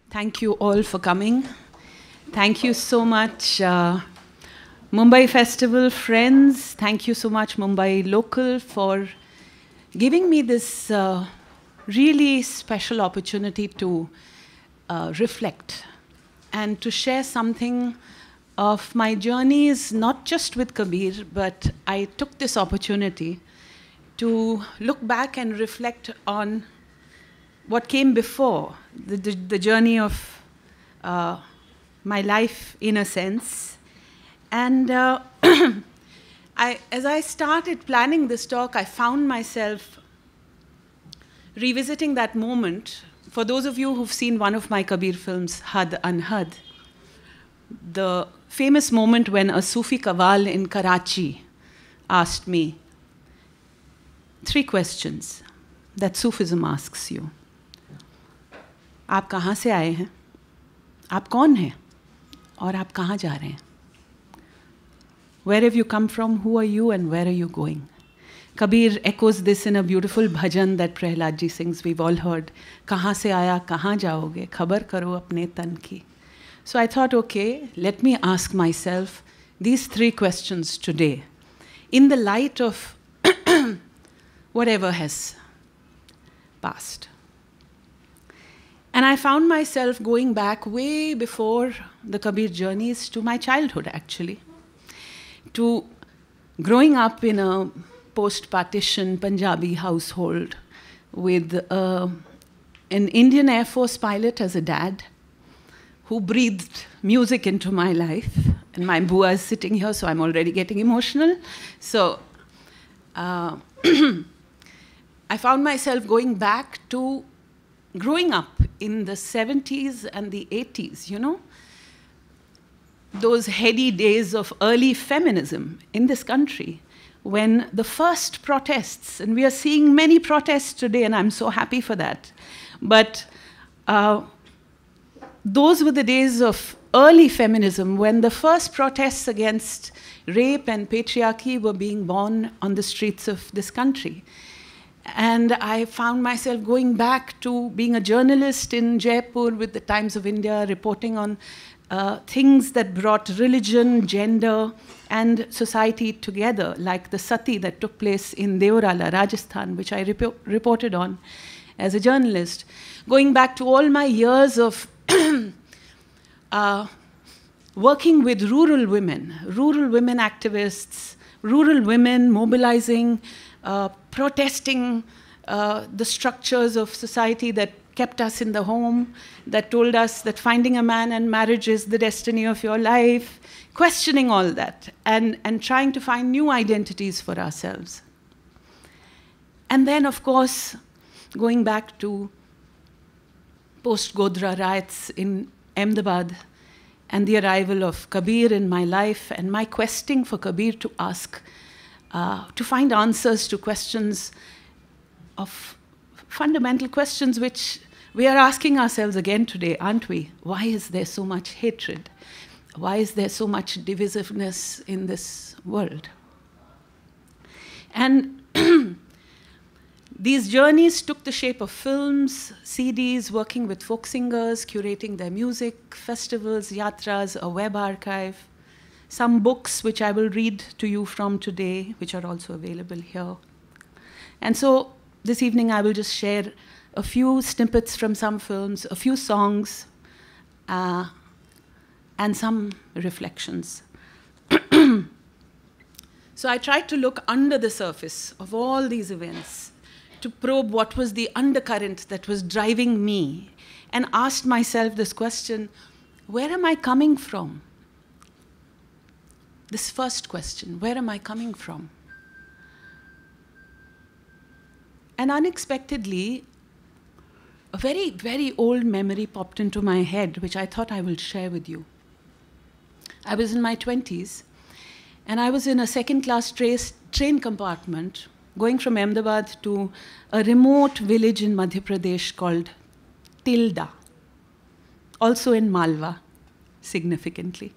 Thank you all for coming. Thank you so much, Mumbai Festival friends. Thank you so much, Mumbai Local, for giving me this really special opportunity to reflect and to share something of my journeys, not just with Kabir, but I took this opportunity to look back and reflect on what came before, the journey of my life, in a sense. And as I started planning this talk, I found myself revisiting that moment. For those of you who've seen one of my Kabir films, Had Anhad, the famous moment when a Sufi Qawwal in Karachi asked me 3 questions that Sufism asks you. आप कहाँ से आए हैं? आप कौन हैं? और आप कहाँ जा रहे हैं? Where have you come from? Who are you? And where are you going? Kabir echoes this in a beautiful bhajan that Prahlad ji sings. We've all heard. कहाँ से आया, कहाँ जाओगे? खबर करो अपने तन की. So I thought, okay, let me ask myself these 3 questions today, in the light of whatever has passed. And I found myself going back way before the Kabir journeys to my childhood, actually, to growing up in a post-partition Punjabi household with an Indian Air Force pilot as a dad who breathed music into my life. And my bua is sitting here, so I'm already getting emotional. So I found myself going back to growing up in the 70s and the 80s, you know, those heady days of early feminism in this country, when the first protests, and we are seeing many protests today, and I'm so happy for that, but those were the days of early feminism, when the first protests against rape and patriarchy were being born on the streets of this country. And I found myself going back to being a journalist in Jaipur with the Times of India, reporting on things that brought religion, gender, and society together, like the sati that took place in Deorala, Rajasthan, which I reported on as a journalist. Going back to all my years of working with rural women activists, rural women mobilizing, protesting the structures of society that kept us in the home, that told us that finding a man and marriage is the destiny of your life, questioning all that, and trying to find new identities for ourselves. And then, of course, going back to post-Godhra riots in Ahmedabad and the arrival of Kabir in my life and my questing for Kabir to ask, to find answers to questions of fundamental questions which we are asking ourselves again today, aren't we? Why is there so much hatred? Why is there so much divisiveness in this world? And these journeys took the shape of films, CDs, working with folk singers, curating their music, festivals, yatras, a web archive, some books which I will read to you from today, which are also available here. And so this evening I will just share a few snippets from some films, a few songs, and some reflections. So I tried to look under the surface of all these events to probe what was the undercurrent that was driving me, and asked myself this question: where am I coming from? This first question, where am I coming from? And unexpectedly, a very, very old memory popped into my head, which I thought I will share with you. I was in my 20s, and I was in a second-class train compartment going from Ahmedabad to a remote village in Madhya Pradesh called Tilda, also in Malwa, significantly.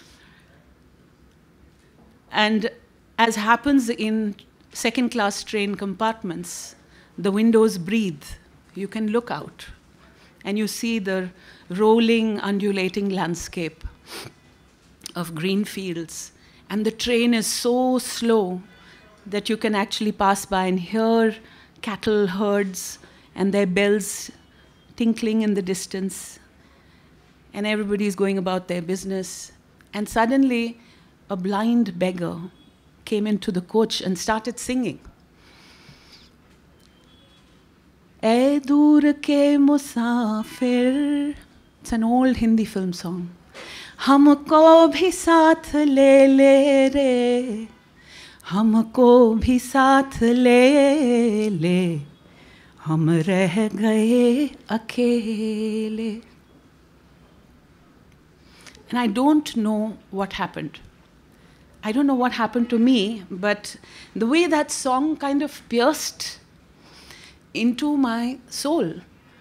And as happens in second-class train compartments, the windows breathe. You can look out. and you see the rolling, undulating landscape of green fields, and the train is so slow that you can actually pass by and hear cattle herds and their bells tinkling in the distance, and everybody's going about their business. And suddenly, a blind beggar came into the coach and started singing. "Ae dur ke musafir." It's an old Hindi film song. "Humko bhi saath le le re, humko bhi saath le le, hum reh gaye akele." And I don't know what happened. I don't know what happened to me, but the way that song kind of pierced into my soul.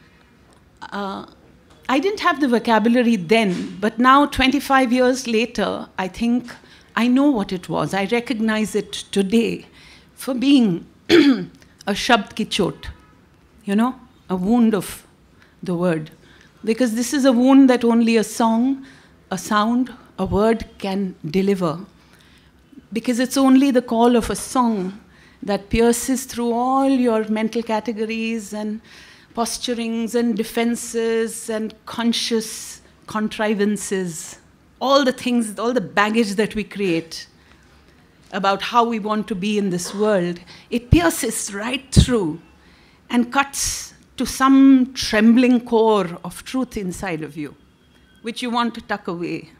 I didn't have the vocabulary then, but now, 25 years later, I think I know what it was. I recognize it today for being a shabd ki chot, you know, a wound of the word. Because this is a wound that only a song, a sound, a word can deliver. Because it's only the call of a song that pierces through all your mental categories and posturings and defenses and conscious contrivances, all the things, all the baggage that we create about how we want to be in this world. It pierces right through and cuts to some trembling core of truth inside of you, which you want to tuck away.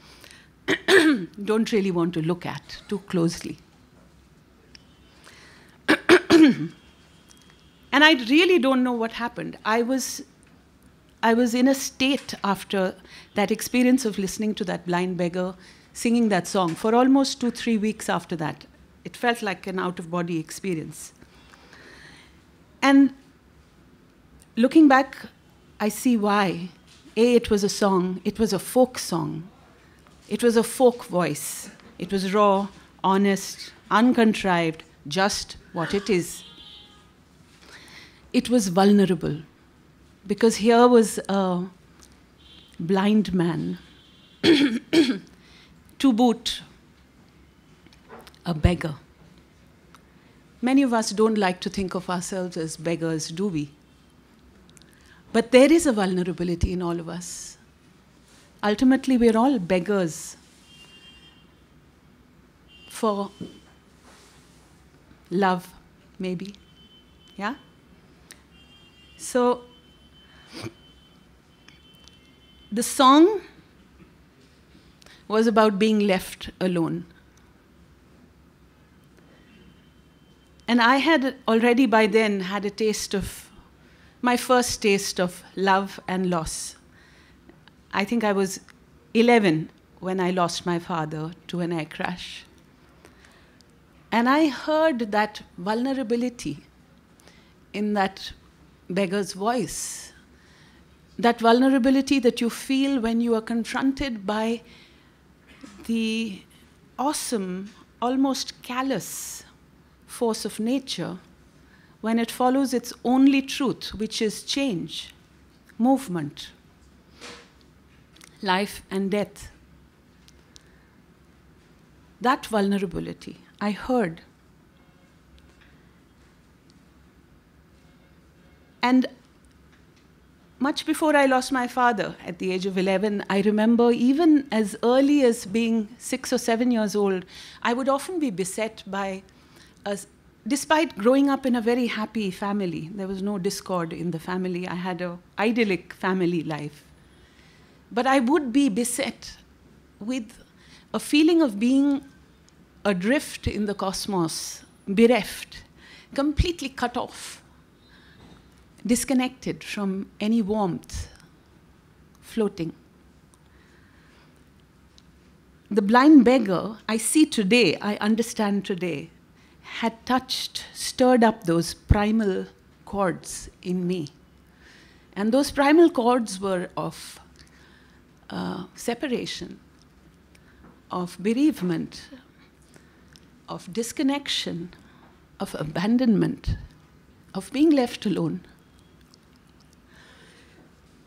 Don't really want to look at too closely. And I really don't know what happened. I was in a state after that experience of listening to that blind beggar singing that song for almost 2-3 weeks after that. It felt like an out-of-body experience. And looking back, I see why. It was a song. It was a folk song. It was a folk voice. It was raw, honest, uncontrived, just what it is. It was vulnerable, because here was a blind man, to boot, a beggar. Many of us don't like to think of ourselves as beggars, do we? But there is a vulnerability in all of us. Ultimately, we're all beggars for love, maybe. Yeah? So, the song was about being left alone. And I had already by then had a taste of, my first taste of love and loss. I think I was 11 when I lost my father to an air crash. And I heard that vulnerability in that beggar's voice. That vulnerability that you feel when you are confronted by the awesome, almost callous force of nature when it follows its only truth, which is change, movement, life and death. That vulnerability, I heard. And much before I lost my father at the age of 11, I remember even as early as being 6 or 7 years old, I would often be beset by, despite growing up in a very happy family, there was no discord in the family, I had an idyllic family life. But I would be beset with a feeling of being adrift in the cosmos, bereft, completely cut off, disconnected from any warmth, floating. The blind beggar, I see today, I understand today, had touched, stirred up those primal chords in me. And those primal chords were of separation, of bereavement, of disconnection, of abandonment, of being left alone.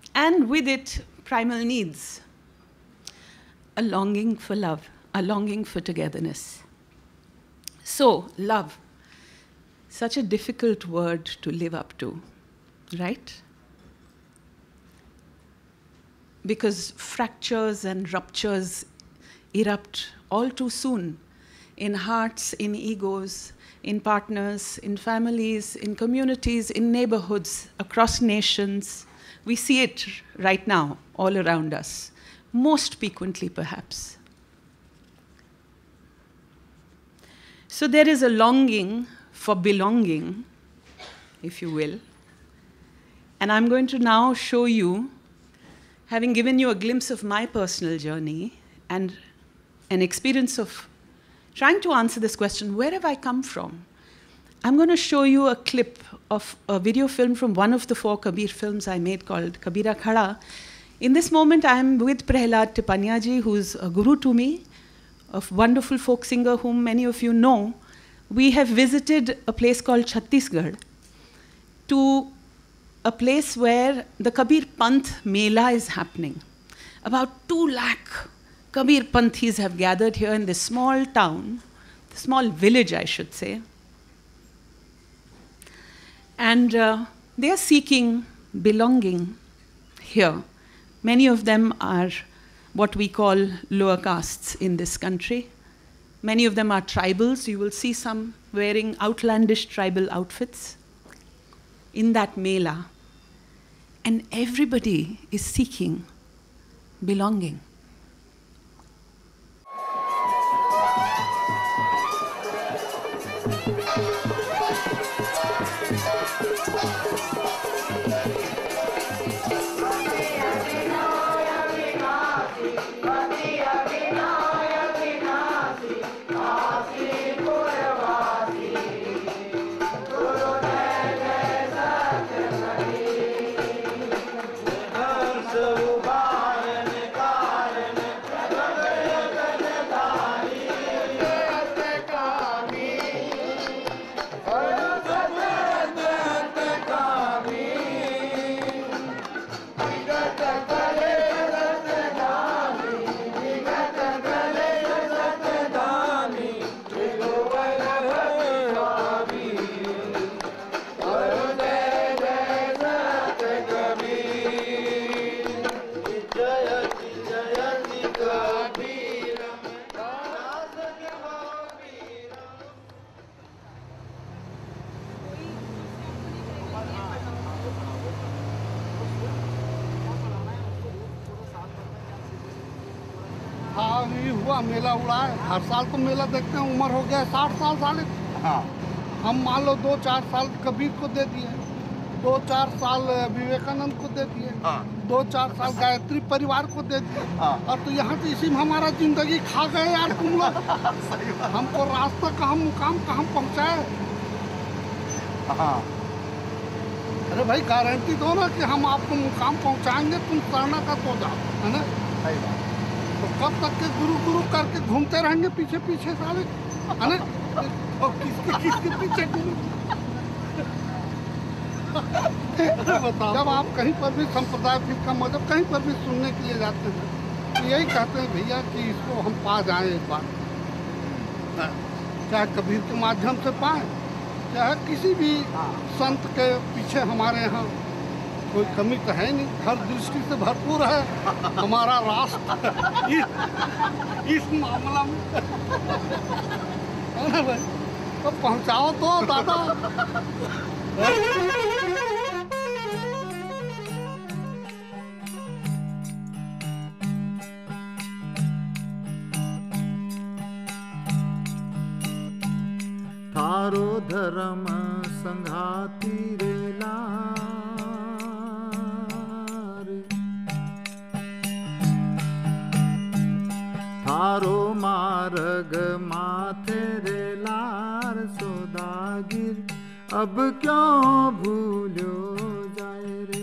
and with it, primal needs. A longing for love, a longing for togetherness. So, love, such a difficult word to live up to, right? Because fractures and ruptures erupt all too soon in hearts, in egos, in partners, in families, in communities, in neighborhoods, across nations. We see it right now, all around us, most piquantly perhaps. So there is a longing for belonging, if you will. And I'm going to now show you, having given you a glimpse of my personal journey and an experience of trying to answer this question, where have I come from? I'm going to show you a clip of a video film from one of the 4 Kabir films I made called Kabira Khada. In this moment, I'm with Prahlad Tipania ji, who's a guru to me, a wonderful folk singer whom many of you know. We have visited a place called Chhattisgarh, to a place where the Kabir Panth Mela is happening. About 2 lakh Kabir Panthis have gathered here in this small town, small village, I should say. And they are seeking belonging here. Many of them are what we call lower castes in this country. Many of them are tribals. You will see some wearing outlandish tribal outfits in that mela. And everybody is seeking belonging. हुआ मेला उड़ा है, हर साल तो मेला देखते हैं। उम्र हो गया 60 साल साले। हाँ, हम मान लो 2-4 साल कबीर को दे दिए, 2-4 साल विवेकानंद को दे दिए, 2-4 साल गायत्री परिवार को दे दिए। और तो यहाँ तो इसी में हमारा जिंदगी खा गए यार तुम लोग। हमको रास्ता कहाँ, मुकाम कहाँ पहुँचाए। हाँ, अरे भाई गारंटी दो ना कि हम आपको मुकाम पहुँचाएंगे, तुम करना का तो जाओ, है ना। सही बात। तो कब तक के गुरु गुरु करके घूमते रहेंगे पीछे पीछे साले, है ना। और किसके पीछे गुरु। बताओ, जब आप कहीं पर भी संप्रदाय फिर का मतलब कहीं पर भी सुनने के लिए जाते हैं तो यही कहते हैं भैया कि इसको हम पा जाएं एक बार, चाहे कबीर के माध्यम से पाएं, चाहे किसी भी संत के पीछे। हमारे यहाँ कोई कमी तो है नहीं, हर दृष्टि से भरपूर है हमारा राष्ट्र इस मामला में, है ना भाई। तो पहुँचाओ तो दादा। थारो धर्म संघाती रेला थारो मार्ग माथे रेलार सोदागिर अब क्यों भूलो जाए रे।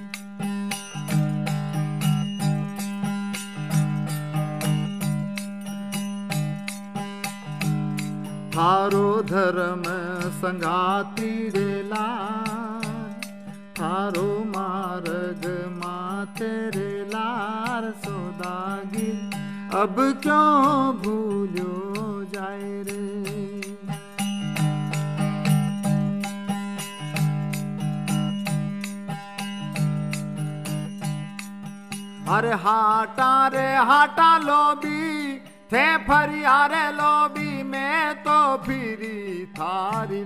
थारो धर्म संगाती रेला थारो मार्ग मा तेरे लार सौदागिर अब क्यों भूलो जाए रे। अरे हाटा रे हाटा लोबी थे फरिया रे लोबी में तो फिरी थारी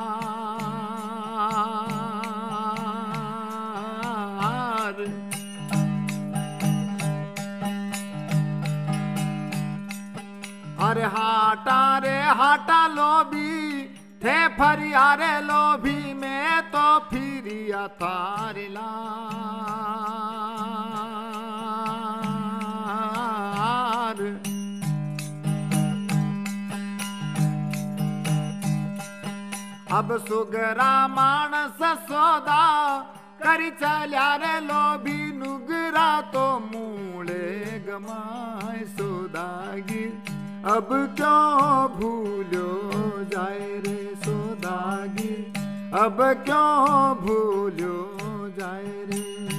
लार। अरे हाटा रे हाटा लोबी थे फरिया रे लोभी में तो फिरिया थारी लार। अब सुगरा मानस सौदा करी चल्या रे लोभी नुगरा तो मूले गमाए सौदागिर अब क्यों भूलो जाए रे सौदागिर अब क्यों भूलो जाए रे।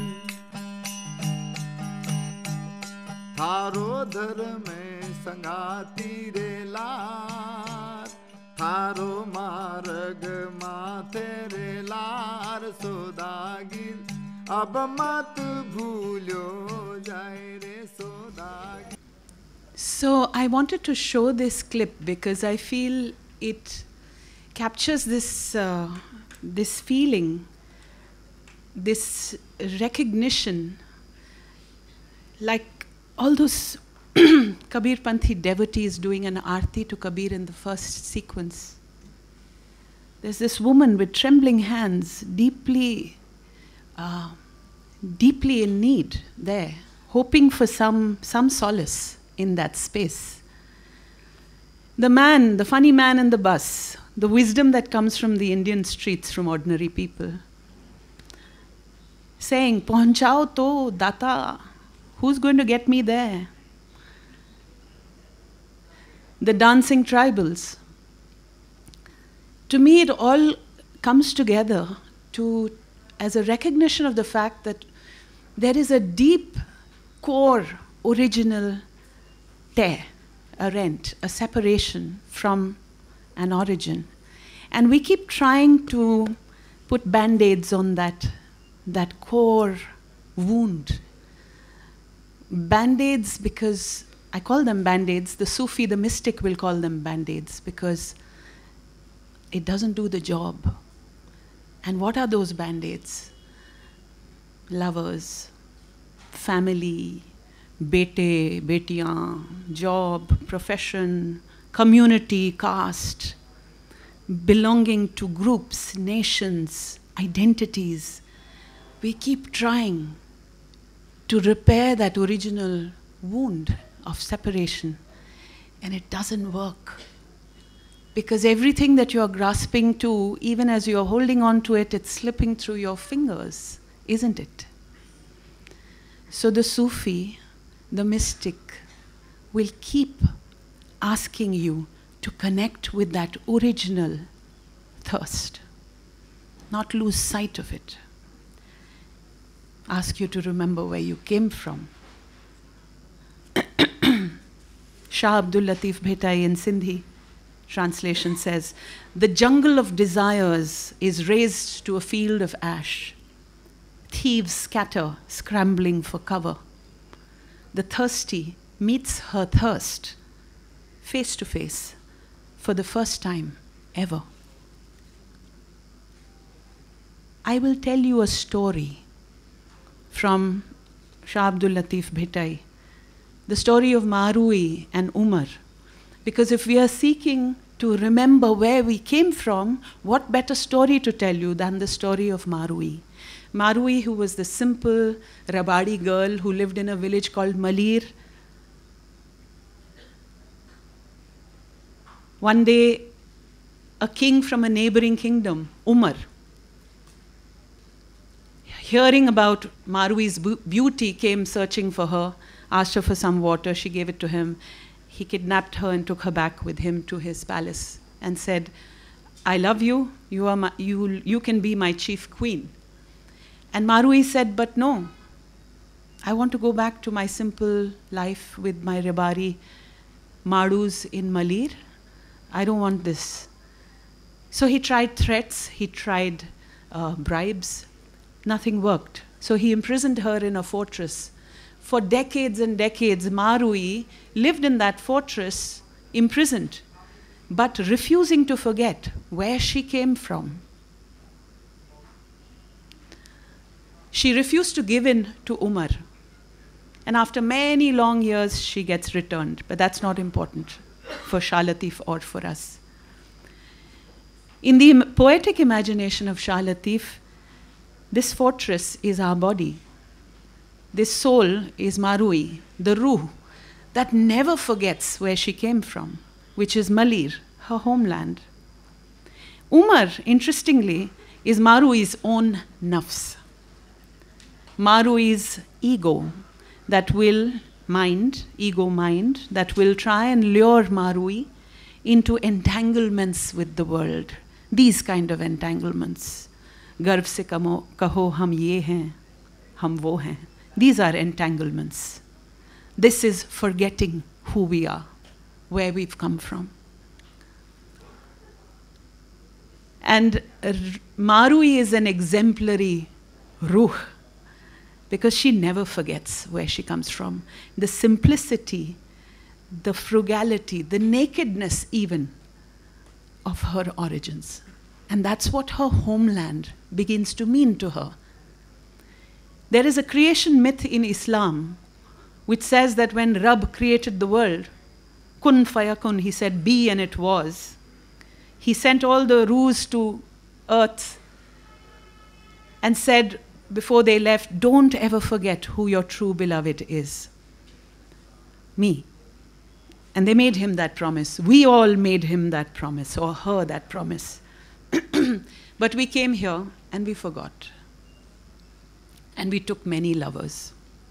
थारो धर्म में संगाती रे लार थारो मार्ग माथे रे लार सौदागिर अब मत भूलो जाए रे सौदागिर। So I wanted to show this clip because I feel it captures this this feeling, this recognition, like all those Kabir Panthi devotees doing an arti to Kabir in the first sequence. There's this woman with trembling hands, deeply in need there, hoping for some solace in that space. The man, the funny man in the bus, the wisdom that comes from the Indian streets, from ordinary people, saying, "Pahnchao to, Data, who's going to get me there?" The dancing tribals. To me, it all comes together as a recognition of the fact that there is a deep, core, original tear, a rent, a separation from an origin. And we keep trying to put band-aids on that core wound. Band-aids because, I call them band-aids, the Sufi, the mystic will call them band-aids because it doesn't do the job. And what are those band-aids? Lovers, family, bete, betiyan, job, profession, community, caste, belonging to groups, nations, identities. We keep trying to repair that original wound of separation, and it doesn't work. Because everything that you're grasping to, even as you're holding on to it, it's slipping through your fingers, isn't it? So the Sufi, the mystic, will keep asking you to connect with that original thirst, not lose sight of it. Ask you to remember where you came from. Shah Abdul Latif Bhetai in Sindhi translation says, "The jungle of desires is raised to a field of ash. Thieves scatter, scrambling for cover. The thirsty meets her thirst, face to face, for the first time ever." I will tell you a story from Shah Abdul Latif Bhetai, the story of Marui and Umar. Because if we are seeking to remember where we came from, what better story to tell you than the story of Marui? Marui, who was the simple Rabadi girl who lived in a village called Malir. One day, a king from a neighboring kingdom, Umar, hearing about Marui's beauty, came searching for her, asked her for some water, she gave it to him. He kidnapped her and took her back with him to his palace and said, "I love you, you can be my chief queen." And Marui said, "But no, I want to go back to my simple life with my Rebari Madus in Malir. I don't want this. So he tried threats, he tried bribes. Nothing worked. So he imprisoned her in a fortress. For decades and decades, Marui lived in that fortress, imprisoned, but refusing to forget where she came from. She refused to give in to Umar. And after many long years, she gets returned. But that's not important for Shah Latif or for us. In the poetic imagination of Shah Latif, this fortress is our body. This soul is Marui, the Ruh, that never forgets where she came from, which is Malir, her homeland. Umar, interestingly, is Marui's own nafs. Marui's ego, that will ego mind, that will try and lure Marui into entanglements with the world. These kind of entanglements. Garv se kaho hum ye hain, hum wo hain. These are entanglements. This is forgetting who we are, where we've come from. And Marui is an exemplary ruh, because she never forgets where she comes from. The simplicity, the frugality, the nakedness even of her origins. And that's what her homeland begins to mean to her. There is a creation myth in Islam which says that when Rabb created the world, kun fayakun, he said, be, and it was. He sent all the ruhs to earth and said, before they left, don't ever forget who your true beloved is. Me. And they made him that promise. We all made him that promise, or her that promise. But we came here and we forgot. And we took many lovers.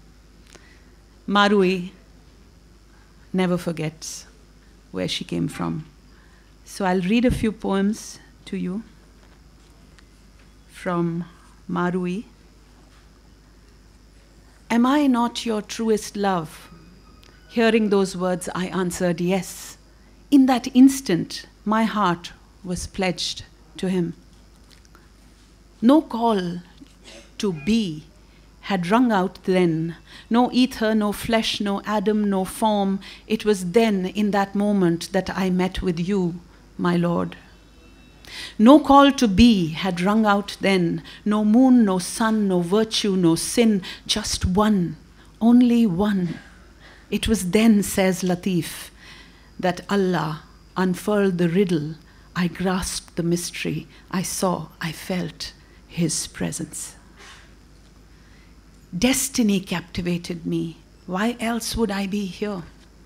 Marui never forgets where she came from. So I'll read a few poems to you from Marui. Am I not your truest love? Hearing those words, I answered yes. In that instant, my heart was pledged to him. No call to be had rung out then. No ether, no flesh, no Adam, no form. It was then, in that moment, that I met with you, my Lord. No call to be had rung out then. No moon, no sun, no virtue, no sin. Just one, only one. It was then, says Latif, that Allah unfurled the riddle. I grasped the mystery. I saw, I felt His presence. Destiny captivated me. Why else would I be here?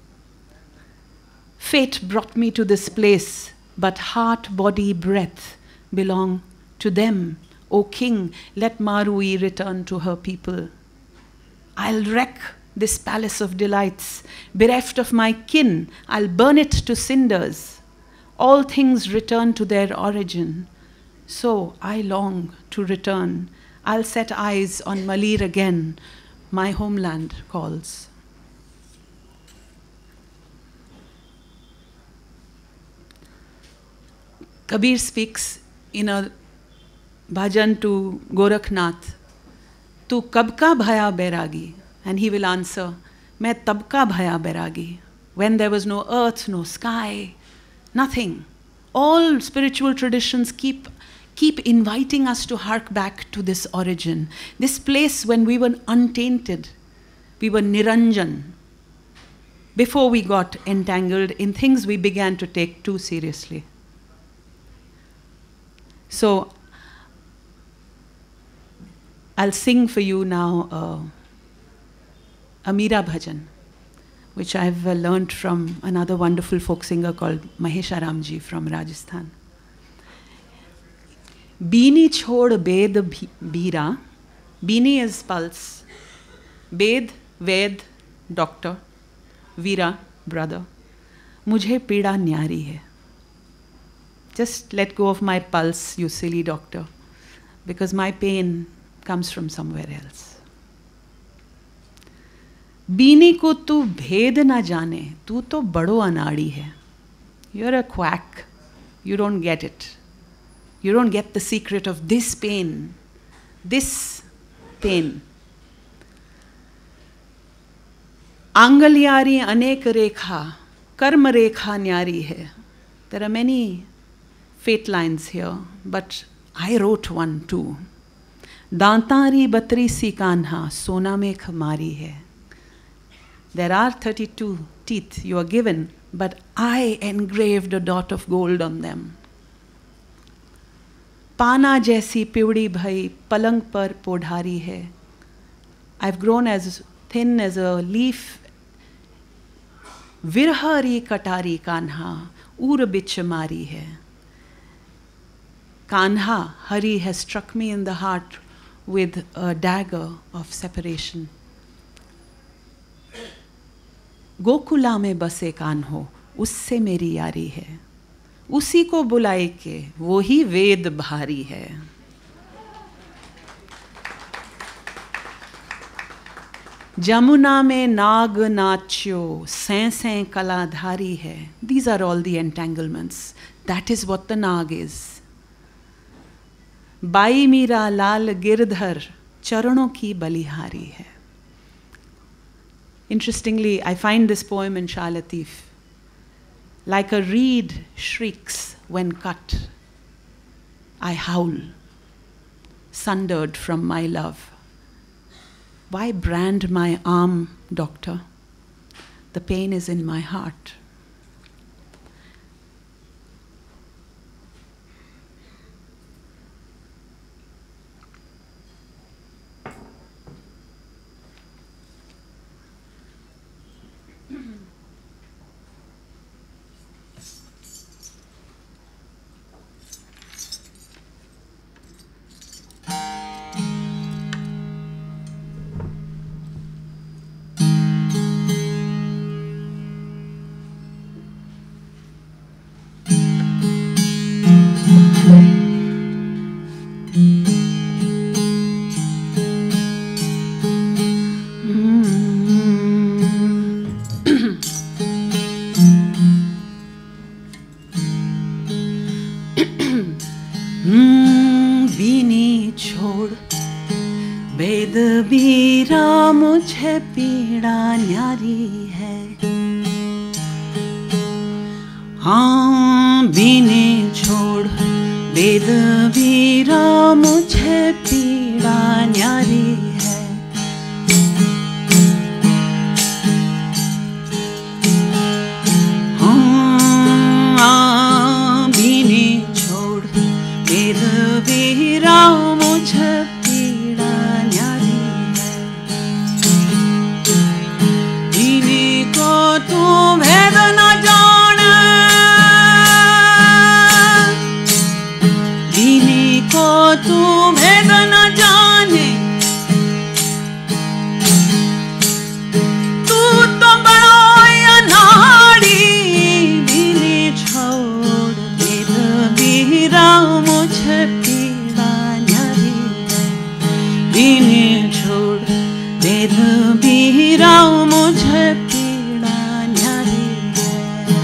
Fate brought me to this place, but heart, body, breath belong to them. O King, let Marui return to her people. I'll wreck this palace of delights. Bereft of my kin, I'll burn it to cinders. All things return to their origin. So I long to return. I'll set eyes on Malir again. My homeland calls. Kabir speaks in a bhajan to Gorakhnath, Tu kab ka bhaya bairagi? And he will answer, Main tab ka bhaya bairagi? When there was no earth, no sky, nothing. All spiritual traditions keep inviting us to hark back to this origin, this place when we were untainted, we were Niranjan, before we got entangled in things we began to take too seriously. So, I'll sing for you now a Meera bhajan, which I've learned from another wonderful folk singer called Mahesh Aramji from Rajasthan. Beeni chhod bed bhira. Beeni is pulse. Bed, Ved, doctor. Veera, brother. Mujhe pida nyari hai. Just let go of my pulse, you silly doctor, because my pain comes from somewhere else. बीनी को तू भेद ना जाने, तू तो बड़ो अनाड़ी है. You're a quack. You don't get it. You don't get the secret of this pain. This pain. आंगलियारी अनेक रेखा, कर्म रेखा न्यारी है. There are many fate lines here, but I wrote one too. दांतारी बतरी सी कान्हा, सोना में खमारी है. There are 32 teeth you are given, but I engraved a dot of gold on them. पाना जैसी पिवड़ी भई पलंग पर पोढ़ारी है. I've grown as thin as a leaf. विरहरी कटारी कान्हा, ऊर बिच मारी है. Kanha, Hari has struck me in the heart with a dagger of separation. Gokula में बसे कान्हो, उससे मेरी यारी है. उसी को बुलाए के वो ही वेद भारी है. जमुना में नाग नाच्यो, सैं सैं कलाधारी है. These are all the entanglements. That is what the nag is. बाई मीरा लाल गिरधर, चरणों की बलिहारी है. Interestingly, I find this poem in Shah Latif. Like a reed shrieks when cut, I howl, sundered from my love. Why brand my arm, doctor? The pain is in my heart. मुझे पीड़ा न्यारी है. हाँ बीने छोड़ वेद वीरा, मुझे पीड़ा न्यारी है. हाँ बीने छोड़ वेद वीरा, मुझे पीड़ा न्यारी है. बीने को तू भेद न जाने, बीने को तू भेद न जाने, तू तो बड़ा अनाड़ी. बीने छोड़ वेद वीरा, मुझे पीड़ा न्यारी है. बीने छोड़ वेद वीरा, मुझे पीड़ा न्यारी है.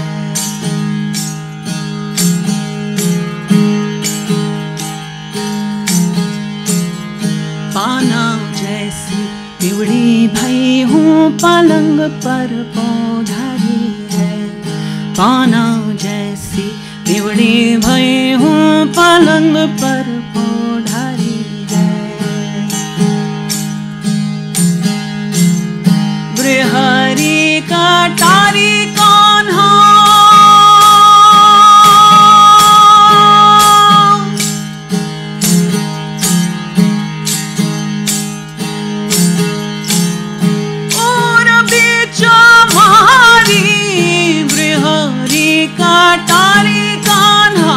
पाना जैसी पिवड़ी भई हूँ, पलंग पर पौधारी है. पाना जैसी पिवड़ी भई हूँ, पलंग पर पौधारी है. गृहरी कटारी कान्हा, और बीच मारी. गृहरी कटारी कान्हा,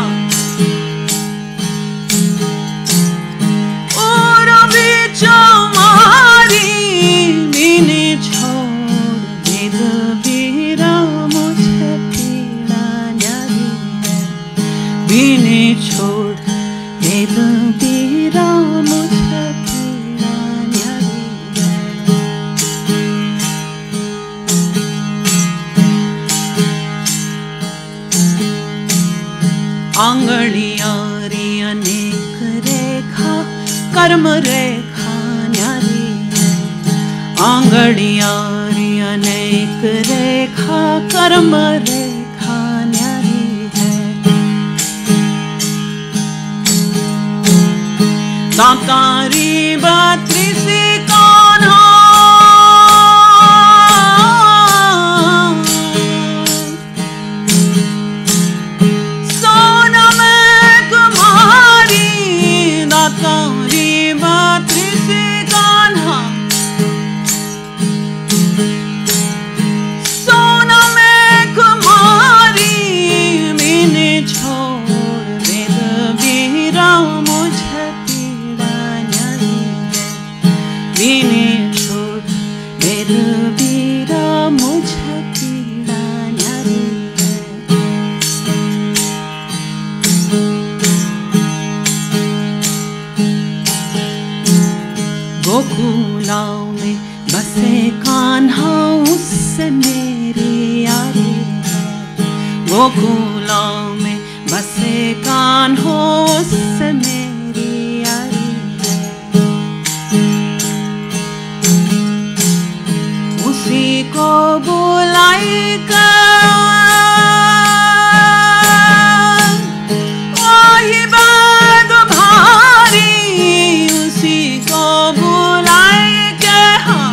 और बीच मारी. बीने छोड़ वेद वीरा, मुझे पीड़ा न्यारी है. बीने छोड़ वेद वीरा, मुझे पीड़ा न्यारी है. कर्म रेखा न्यारी है, आंगड़ियारी अनेक रेखा कर्म रेखा न्यारी है। साकारी बत्रीसी कान्हा, सोनम कुमारी, दातारी बत्रीसी कान्हा, सोनम कुमारी, मैंने छोड़ वेद बीरा मुझे पीड़ा न्यारी है, मैंने छोड़ वेद बीरा मुझे पीड़ा न्यारी है। गोकुलाओं में बसे कान्हा, उससे मेरी यारी है, गोकुलाओं में बसे कान्हा, उससे मेरी यारी है। उसी को बुलाई कर वही बात भारी, उसी को बुलाई के हाँ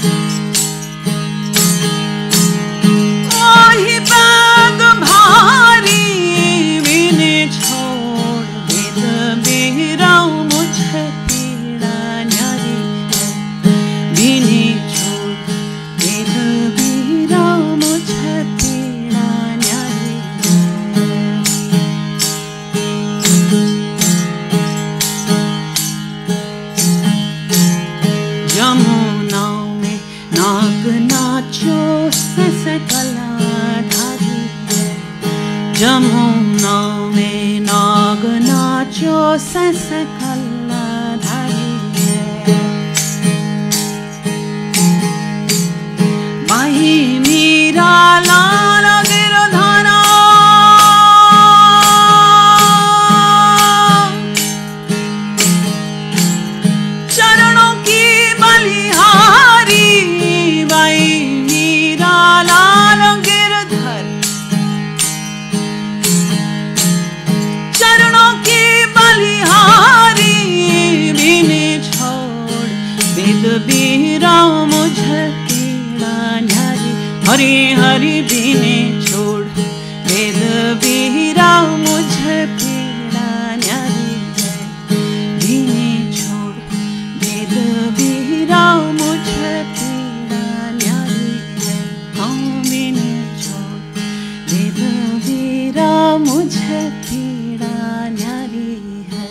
वही बात भारी, मैंने छोड़ वेद बीरा मुझे पीड़ा न्यारी है, मैंने छोड़ वेद बीरा मुझे पीड़ा न्यारी है। जमुनाओं में नाग नाचो से कलाधारी है, जमुनाओं में नाग नाचो से कलाधारी है। माही मीरा लाल गिरधरा, चरणों की बलिहारी, बाई मीरा लाल गिरधर, चरणों की बलिहारी, मैंने छोड़ वेद बीरा मुझे पीड़ा न्यारी, हरि हरि बीने छोड़ वेद बीरा मुझे पीड़ा न्यारी है, बीने छोड़ वेद बीरा मुझे पीड़ा न्यारी है, हाँ बीने छोड़ वेद बीरा मुझे पीड़ा न्यारी है।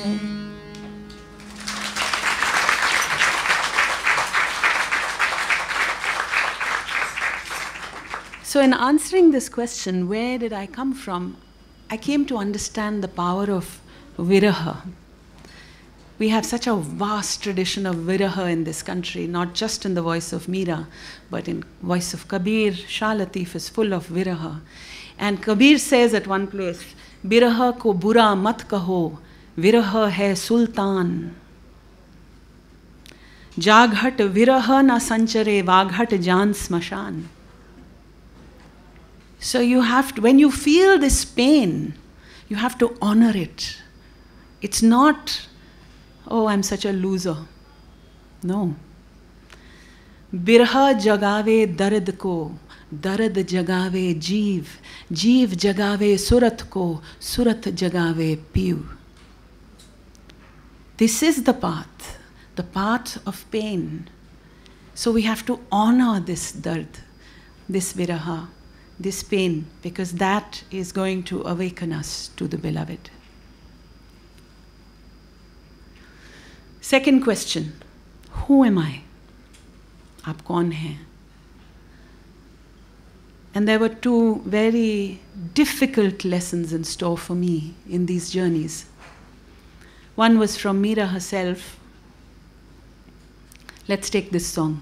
So in answering this question, where did I come from? I came to understand the power of viraha. We have such a vast tradition of viraha in this country, not just in the voice of Meera, but in voice of Kabir. Shah Latif is full of viraha. And Kabir says at one place, viraha ko bura mat kaho, viraha hai sultan. Jaghat viraha na sanchare, vaghat jaan smashan. So you have to, when you feel this pain, you have to honor it. It's not, oh, I'm such a loser. No. Birha jagave darad ko, darad jagave jeev, jeev jagave surat ko, surat jagave piu. This is the path of pain. So we have to honor this dard, this viraha, this pain, because that is going to awaken us to the beloved. Second question, who am I? Aap kaun hai? And there were two very difficult lessons in store for me in these journeys. One was from Meera herself. Let's take this song.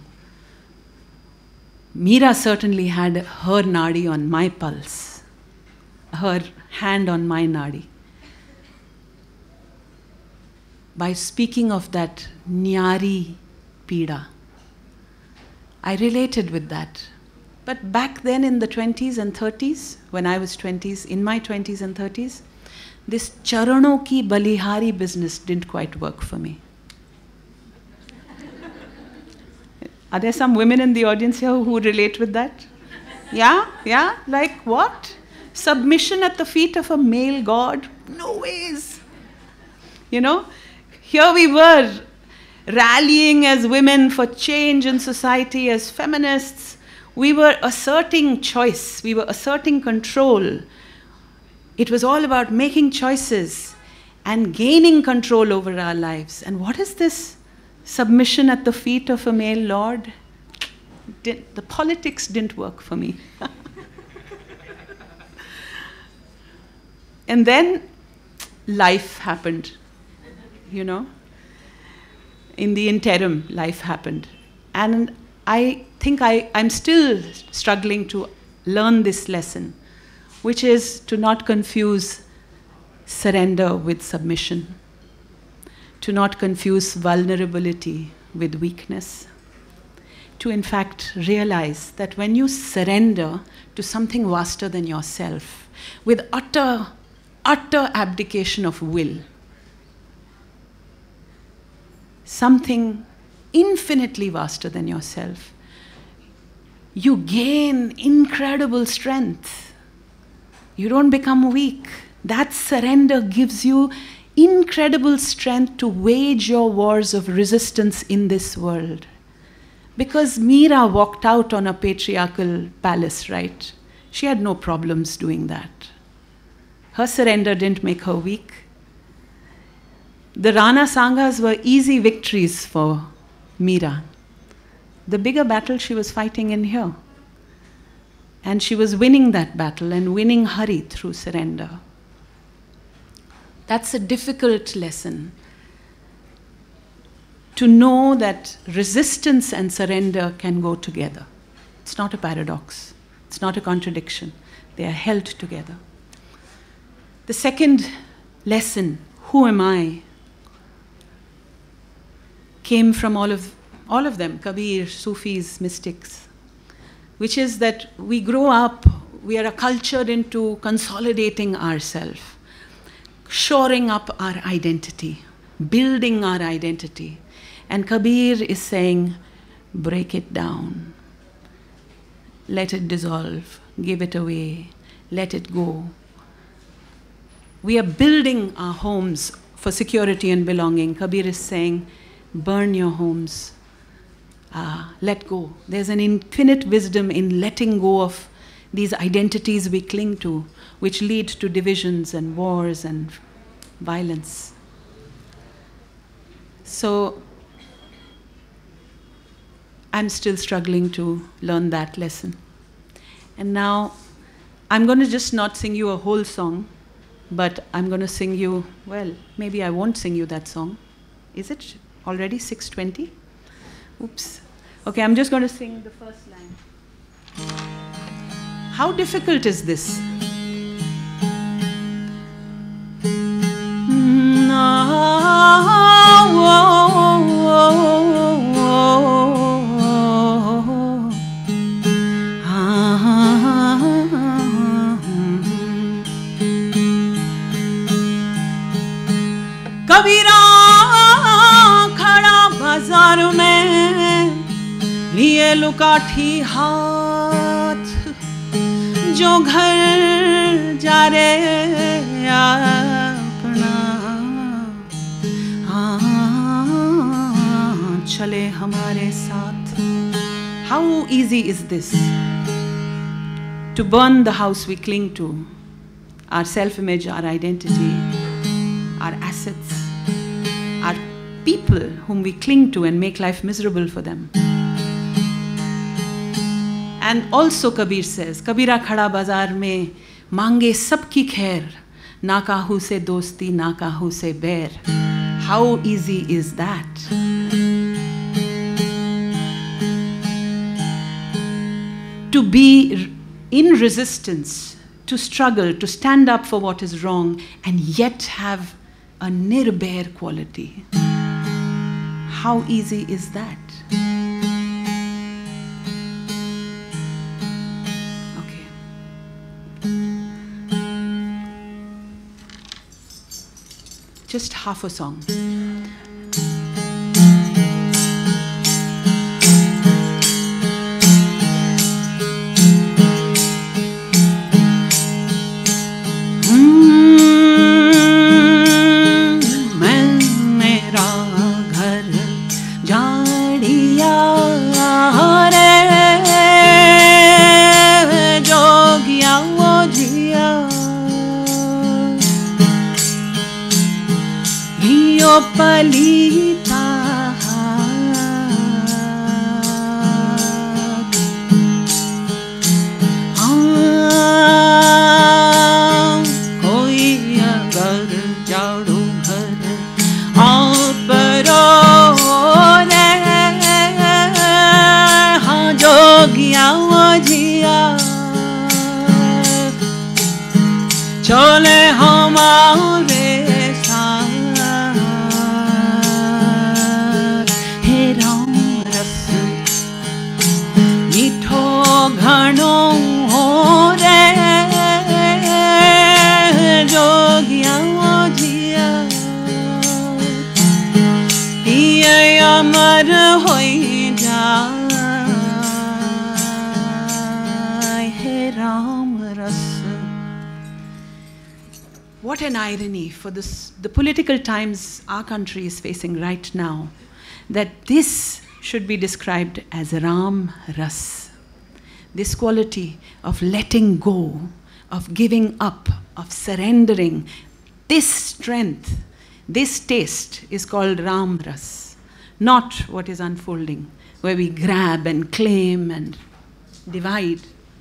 Meera certainly had her nadi on my pulse, her hand on my nadi. by speaking of that Nyari Pida. I related with that. But back then in the 20s and 30s, when I was 20s, in my 20s and 30s, this charano ki balihari business didn't quite work for me. Are there some women in the audience here who relate with that? Yeah? Yeah? Like what? Submission at the feet of a male god? No ways. You know? Here we were, rallying as women for change in society, as feminists. We were asserting choice. We were asserting control. It was all about making choices and gaining control over our lives. And what is this submission at the feet of a male lord? The politics didn't work for me. And then life happened, you know. In the interim, life happened. And I think I'm still struggling to learn this lesson, which is to not confuse surrender with submission, to not confuse vulnerability with weakness, to in fact realize that when you surrender to something vaster than yourself, with utter abdication of will, something infinitely vaster than yourself, you gain incredible strength. You don't become weak. That surrender gives you incredible strength to wage your wars of resistance in this world. Because Meera walked out on a patriarchal palace, right? She had no problems doing that. Her surrender didn't make her weak. The Rana Sanghas were easy victories for Meera. The bigger battle she was fighting in here. And she was winning that battle and winning Hari through surrender. That's a difficult lesson. To know that resistance and surrender can go together. It's not a paradox. It's not a contradiction. They are held together. The second lesson, who am I, came from all of them, Kabir, Sufis, mystics, which is that we grow up, we are cultured into consolidating ourselves, shoring up our identity, building our identity. And Kabir is saying, break it down, let it dissolve, give it away, let it go. We are building our homes for security and belonging. Kabir is saying, burn your homes, let go. There's an infinite wisdom in letting go of these identities we cling to, which lead to divisions and wars and violence. So I'm still struggling to learn that lesson. And now I'm going to just not sing you a whole song, but I'm going to sing you, well, maybe I won't sing you that song. Is it already 6:20? Oops. Okay, I'm just going to sing the first line. How difficult is this? कबीरा खड़ा बाजार में लिए लुकाठी हाथ, जो घर जा रे अपना चले हमारे साथ. How easy is this? To burn the house we cling to, our self-image, our identity, our assets, our people whom we cling to and make life miserable for them. And also Kabir says, Kabira khada bazaar mein mange sabki khair, na kahu se dosti, na kahu se bair. How easy is that? To be in resistance, to struggle, to stand up for what is wrong, and yet have a nirbair quality. How easy is that? Okay. Just half a song. पलीता कोई अगर झाड़ू घर आप रे हाँ जोगिया वो जिया चले हमारे घणो हो रे जोगिया जिया ये अमर होई जाए हे राम रस. What an irony for the political times our country is facing right now, that this should be described as Ram Ras. This quality of letting go, of giving up, of surrendering, this strength, this taste is called Ram Ras, not what is unfolding, where we grab and claim and divide.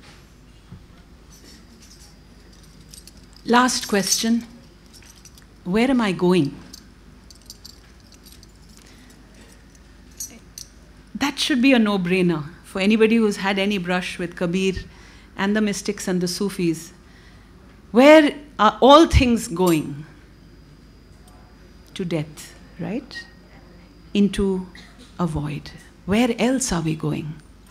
Last question, where am I going? That should be a no-brainer for anybody who's had any brush with Kabir and the mystics and the Sufis. Where are all things going? To death, right? Into a void. Where else are we going?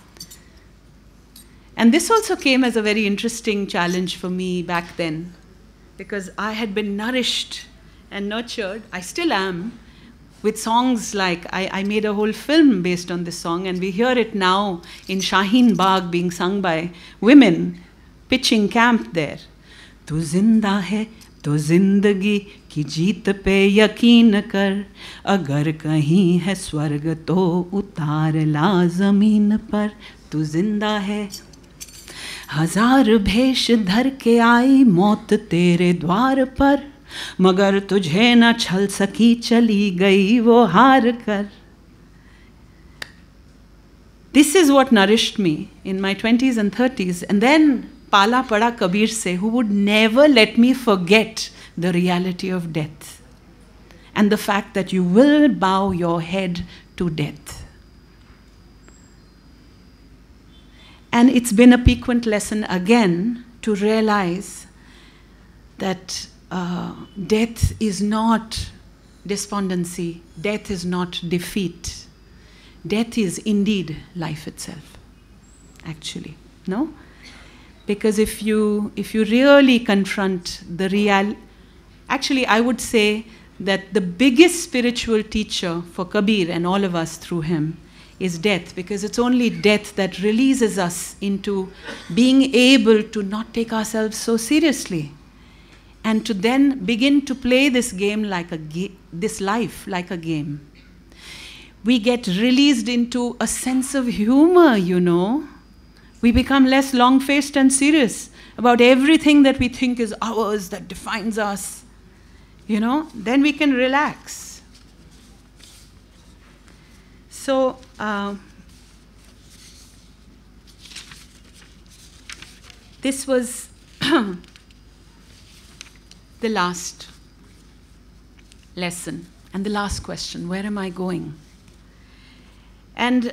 And this also came as a very interesting challenge for me back then, because I had been nourished and nurtured, I still am, with songs like, I made a whole film based on this song, and we hear it now in Shaheen Bagh being sung by women pitching camp there. Tu zinda hai, to zindagi ki jeet pe yakin kar, agar kahin hai swarg to utar la zameen par. Tu zinda hai, हजार भेष धर के आई मौत तेरे द्वार पर, मगर तुझे न छल सकी चली गई वो हार कर. This is what nourished me in my 20s and 30s. And then Pala Pada Kabir se, who would never let me forget the reality of death and the fact that you will bow your head to death. And it's been a piquant lesson again to realize that death is not despondency, death is not defeat. Death is indeed life itself, actually, no? Because if you really confront the real, actually I would say that the biggest spiritual teacher for Kabir and all of us through him is death, because it's only death that releases us into being able to not take ourselves so seriously, and to then begin to play this game like this life like a game. We get released into a sense of humor, you know. We become less long-faced and serious about everything that we think is ours, that defines us. You know, then we can relax. So, this was the last lesson and the last question, where am I going? And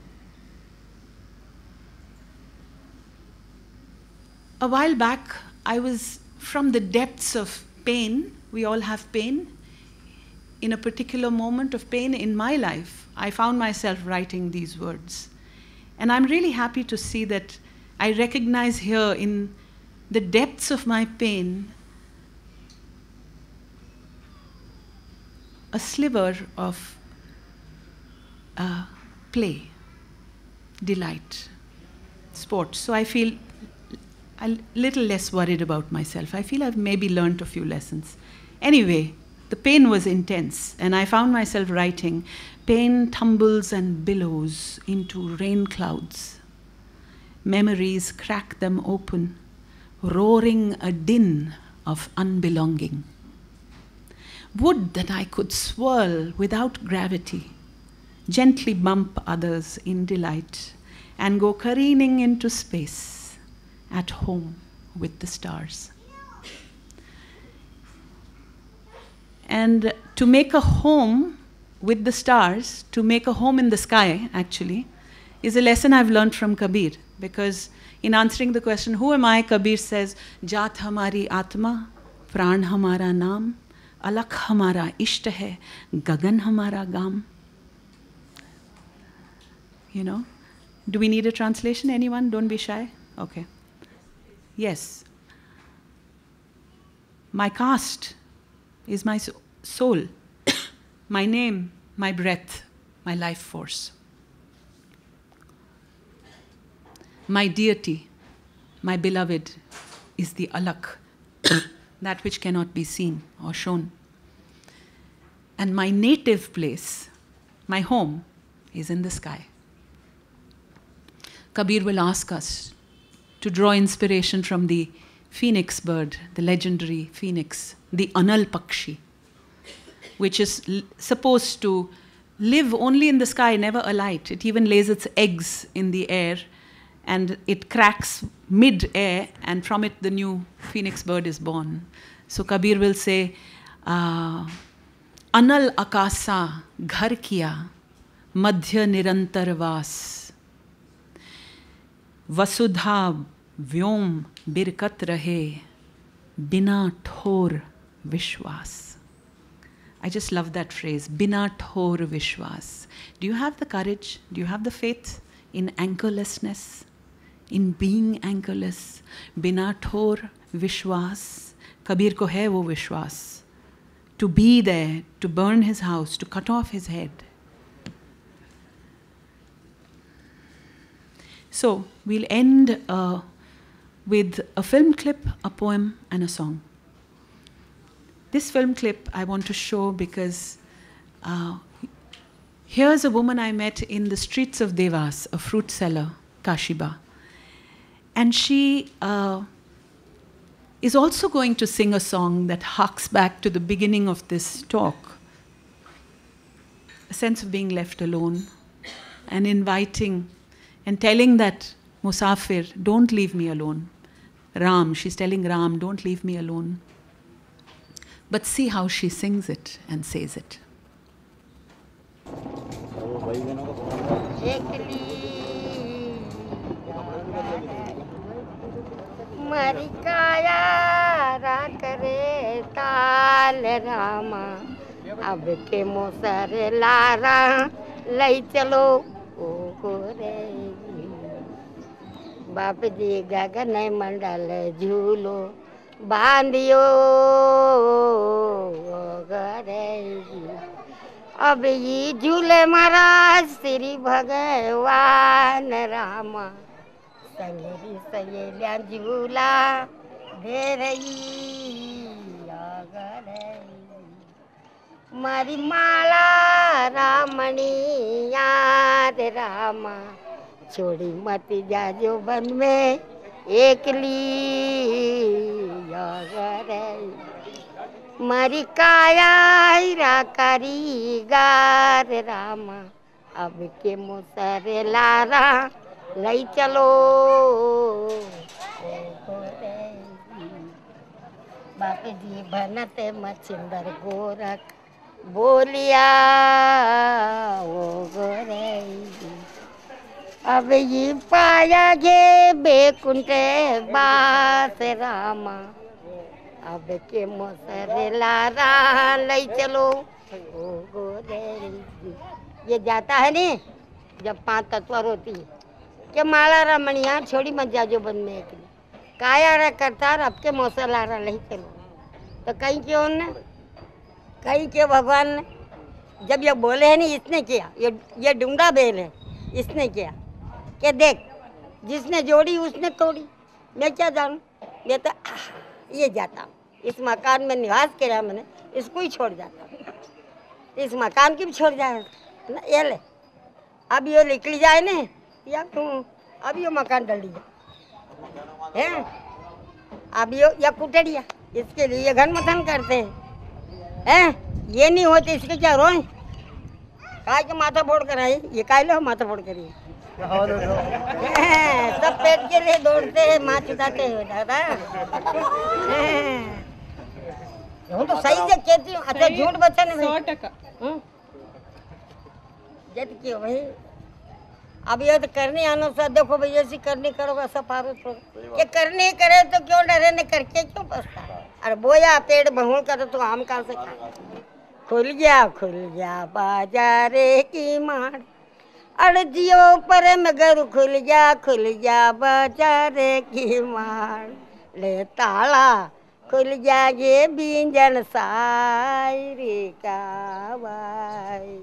a while back, I was from the depths of pain, we all have pain, in a particular moment of pain in my life, I found myself writing these words. And I'm really happy to see that I recognize here in the depths of my pain a sliver of play, delight, sport. So I feel a little less worried about myself. I feel I've maybe learned a few lessons. Anyway, the pain was intense, and I found myself writing, pain tumbles and billows into rain clouds. Memories crack them open, roaring a din of unbelonging. Would that I could swirl without gravity, gently bump others in delight, and go careening into space, at home with the stars. And to make a home with the stars, to make a home in the sky, actually, is a lesson I've learned from Kabir. Because in answering the question, who am I? Kabir says, Jaat hamari atma, pran hamara naam, alak hamara isht hai, gagan hamara gam. You know? Do we need a translation? Anyone? Don't be shy. Okay. Yes. My caste is my soul, my name, my breath, my life force. My deity, my beloved, is the alak, that which cannot be seen or shown. And my native place, my home, is in the sky. Kabir will ask us to draw inspiration from the phoenix bird, the legendary phoenix, the Anal Pakshi, which is supposed to live only in the sky, never alight. It even lays its eggs in the air, and it cracks mid-air, and from it the new phoenix bird is born. So Kabir will say, Anal akasa ghar kiya, madhya nirantar vas, vasudha vyom birkat rahe, bina thor vishwas. I just love that phrase, bina thor vishwas. Do you have the courage? Do you have the faith in anchorlessness? In being anchorless, bina thor vishwas. Kabir ko hai wo vishwas. To be there, to burn his house, to cut off his head. So we'll end with a film clip, a poem, and a song. This film clip I want to show because here's a woman I met in the streets of Devas, a fruit seller, Kashiba. And she is also going to sing a song that harks back to the beginning of this talk. A sense of being left alone and inviting and telling that Musafir, don't leave me alone. Ram, she's telling Ram, don't leave me alone. But see how she sings it and says it. Marikaya rakare tal Rama, ab ke mosar lara lai chalo o gore. बाप जी गगन मंडल झूलो बांधियो गरे अब ये झूले महाराज श्री भगवान रामा संगरी सहेलियां झूला दे रही गरे मारी माला रामणी याद रामा छोड़ी मत जाजो वन में एकली मरी काया हीरा कारीगार रामा अब के मुसर लारा लई चलो बाप जी बनते मच्छिंदर गोरख बोलिया ओ गोरे अब ये पाया गे बेकुंठ बास रामा अब के मोसर लारा लई चलो ओ गोरेरी। ये जाता है नहीं जब 5 तत्वर होती है कि माला रमणिया छोड़ी मत जाजो बन में एक काया रा करता अब के मौसला रा नहीं चलो। तो कहीं क्यों ने कहीं क्यों भगवान ने जब ये बोले है नहीं इसने किया, ये डूंगा बेल है, इसने किया कि देख जिसने जोड़ी उसने तोड़ी। मैं क्या जानूँ, मैं तो ये जाता हूँ इस मकान में निवास किया मैंने, इसको ही छोड़ जाता हूँ, इस मकान की भी छोड़ जाए ना। ये ले अब ये निकली जाए ना या तू अब ये मकान डल दिया है, अब ये कुटड़िया इसके लिए ये घन मथन करते हैं। ये नहीं होते इसके क्या रोए काय के माथा फोड़ कर आई, ये काय लो माथा फोड़ करिए। सब पेट के लिए दौड़ते हैं, माँ चुदाते हैं दादा। हूँ तो सही से कहती हूँ, अच्छा झूठ बच्चा नहीं 100% जब क्यों भाई अब ये तो करने आना सा देखो भाई ऐसी करनी करोगा सब पारो तो ये करने करे तो क्यों डरे न करके क्यों पछता। अरे बोया पेड़ बहुल कर तो आम कहाँ से खा। खुल गया बाजारे की मार अड़जियो पर मगर खुल गया बाजारे की मार ले ताला खुल गया ये बींजन सायरी का भाई।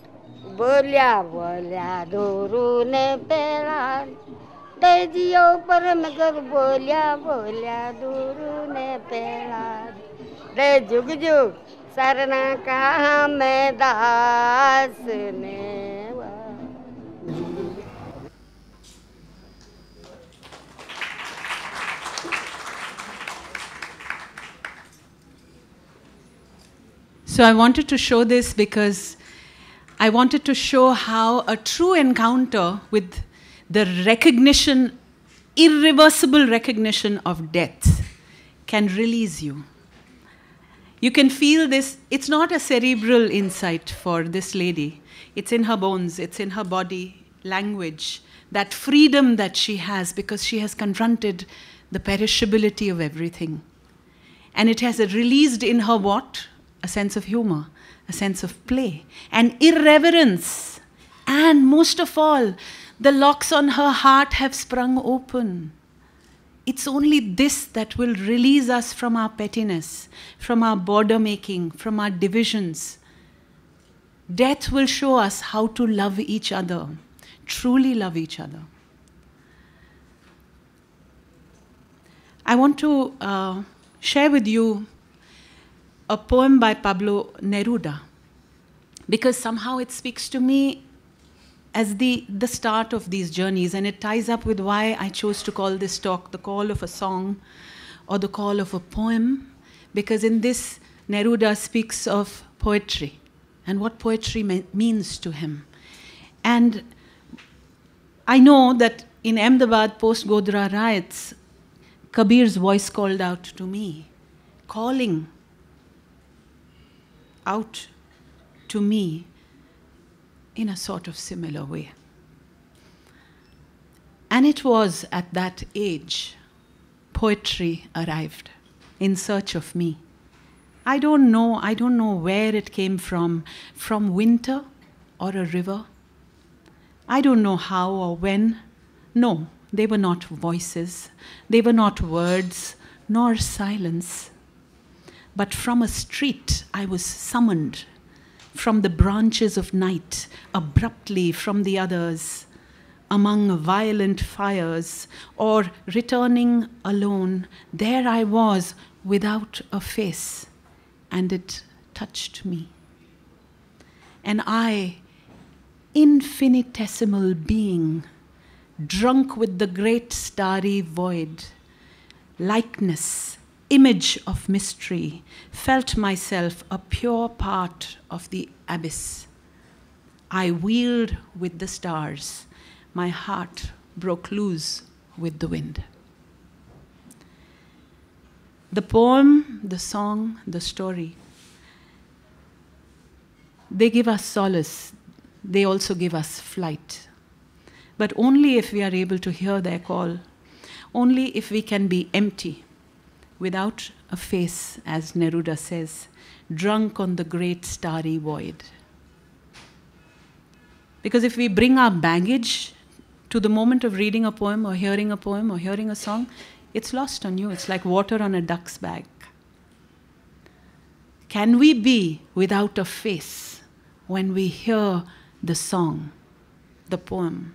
बोलिया दूरू ने पेड़ा दर्जियो पर मगर बोलिया दूरू ने पेड़ा रे जुग सरना कहा मैं दास ने। So I wanted to show this because I wanted to show how a true encounter with the recognition, irreversible recognition of death can release you. You can feel this. It's not a cerebral insight for this lady. It's in her bones, it's in her body, language, that freedom that she has because she has confronted the perishability of everything. And it has released in her what? A sense of humor, a sense of play, and irreverence. And most of all, the locks on her heart have sprung open. It's only this that will release us from our pettiness, from our border making, from our divisions. Death will show us how to love each other, truly love each other. I want to share with you a poem by Pablo Neruda, because somehow it speaks to me as the start of these journeys, and it ties up with why I chose to call this talk the call of a song or the call of a poem, because in this Neruda speaks of poetry and what poetry means to him. And I know that in Ahmedabad post-Godra riots, Kabir's voice called out to me, calling out to me in a sort of similar way. And it was at that age poetry arrived in search of me. I don't know where it came from winter or a river. I don't know how or when. No, they were not voices, they were not words, nor silence. But from a street I was summoned, from the branches of night, abruptly from the others, among violent fires, or returning alone, there I was without a face, and it touched me. And I, infinitesimal being, drunk with the great starry void, likeness, image of mystery, felt myself a pure part of the abyss. I wheeled with the stars. My heart broke loose with the wind. The poem, the song, the story, they give us solace. They also give us flight. But only if we are able to hear their call, only if we can be empty without a face, as Neruda says, drunk on the great starry void. Because if we bring our baggage to the moment of reading a poem or hearing a song, it's lost on you. It's like water on a duck's back. Can we be without a face when we hear the song, the poem?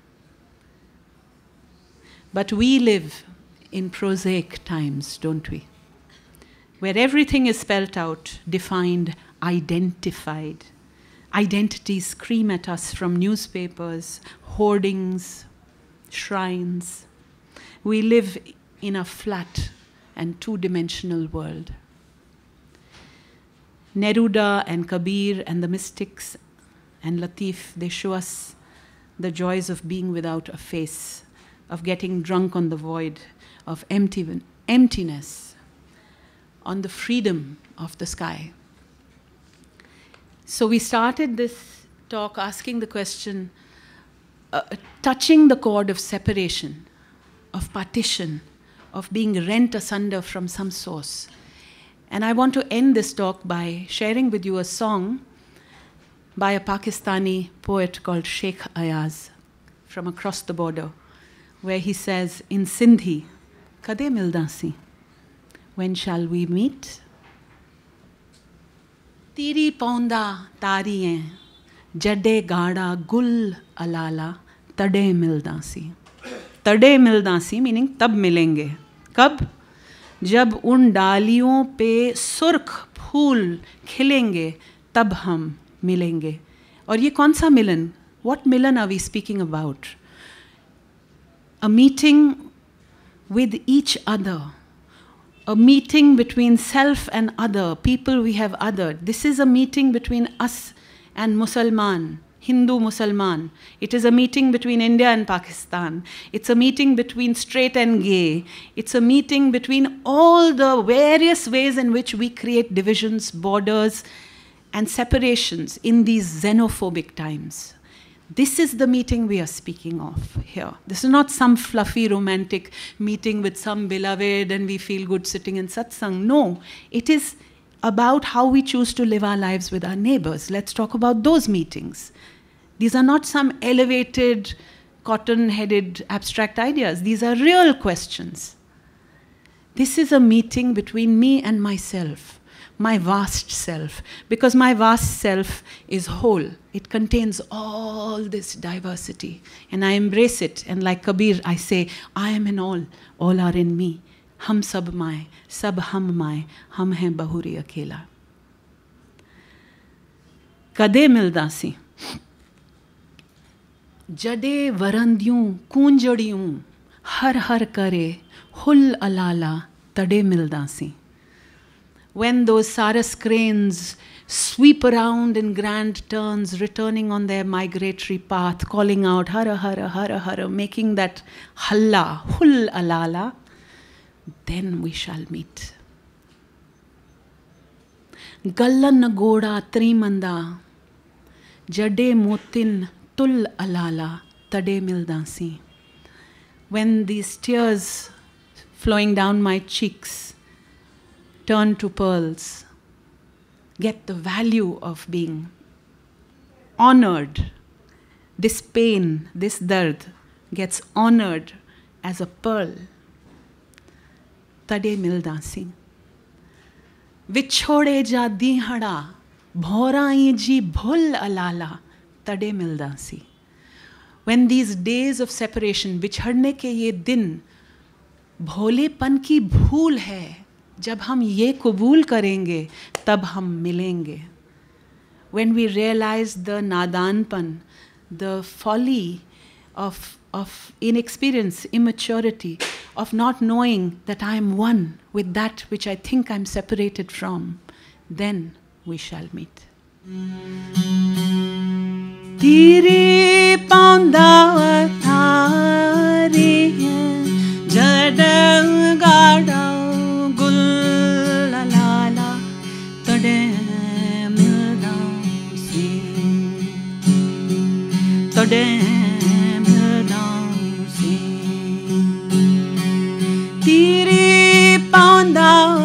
But we live in prosaic times, don't we? Where everything is spelt out, defined, identified. Identities scream at us from newspapers, hoardings, shrines. We live in a flat and two-dimensional world. Neruda and Kabir and the mystics and Latif, they show us the joys of being without a face, of getting drunk on the void, of emptiness, on the freedom of the sky. So we started this talk asking the question, touching the chord of separation, of partition, of being rent asunder from some source. And I want to end this talk by sharing with you a song by a Pakistani poet called Sheikh Ayaz from across the border, where he says in Sindhi, "Kade mildasi? When shall we meet? Tiri paunda tariye, jade gada gul alala, tade mildasi." Tade mildasi meaning tab milenge. Kab? जब उन डालियों पे सुर्ख फूल खिलेंगे तब हम मिलेंगे. और ये कौन सा मिलन? What milan are we speaking about? A meeting with each other, a meeting between self and other, people we have othered. This is a meeting between us and Musalman, Hindu Musalman. It is a meeting between India and Pakistan. It's a meeting between straight and gay. It's a meeting between all the various ways in which we create divisions, borders, and separations in these xenophobic times. This is the meeting we are speaking of here. This is not some fluffy romantic meeting with some beloved and we feel good sitting in satsang. No, it is about how we choose to live our lives with our neighbors. Let's talk about those meetings. These are not some elevated, cotton-headed abstract ideas. These are real questions. This is a meeting between me and myself, my vast self, because my vast self is whole. It contains all this diversity, and I embrace it. And like Kabir, I say, I am in all are in me. Hum sab mai, sab hum mai, hum hain bahuri akela. Kade mildasi? जडे वरंदियों कूंजड़ियों हर हर करे हुल अलाला तड़े मिलदासी. When those saras cranes sweep around in grand turns, returning on their migratory path, calling out hara hara hara hara, making that halla, hull alala, then we shall meet. Gallan goda trimanda, jade motin tul alala, tade mildasi. When these tears flowing down my cheeks turn to pearls, get the value of being honored. This pain, this dard gets honored as a pearl. Tade mildasi. Vichhode ja dihada, bhorai ji bhul alala, tade mildasi. When these days of separation, बिछड़ने के ये दिन भोलेपन की भूल है, जब हम ये कबूल करेंगे तब हम मिलेंगे. When we realize the nadanpan, the folly of inexperience, immaturity, of not knowing that I am one with that which I think I am separated from, then we shall meet. Tiri paunda tari jada gada gul lala tade mildasi tade mildasi. Tiri paunda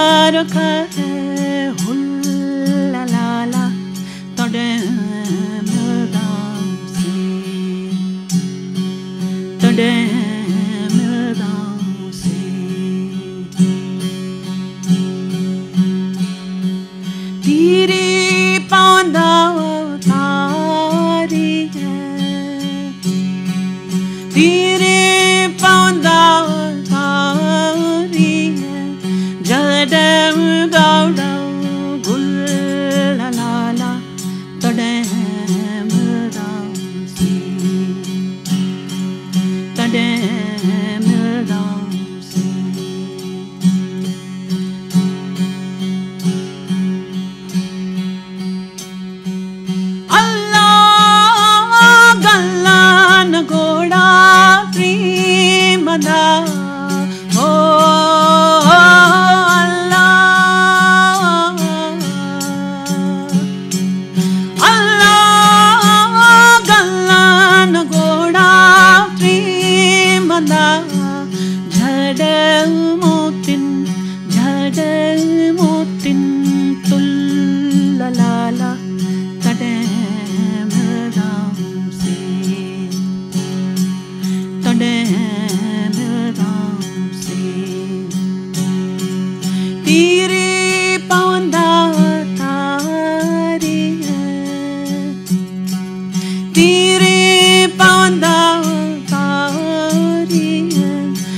रखे हुल्ला लाला तोड़े मिलदाम से तोड़े मिलदाम से तेरे पांदा तारी है तेरे पांदा तारी है जड़म गौड़ा गुल्ला लाला तड़े मिलदाम से तड़े मिलदाम से अल्लाह गल्लान घोड़ा प्रेमदा ओ झड़ मोतिन तुल्ला लाला तड़े मिलदाम से तड़े मिलदाम से तेरे पांदा तारी है तेरे पांदा तारी है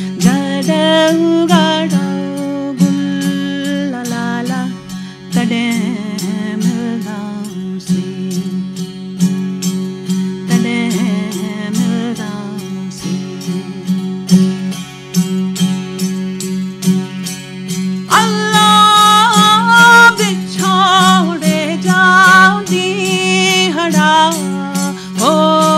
गाड़ा गुल्ला लाला तड़े मिलदाम से तड़े मिलदाम से अल्लाह बिछोड़े जाओ दी हड़ा हो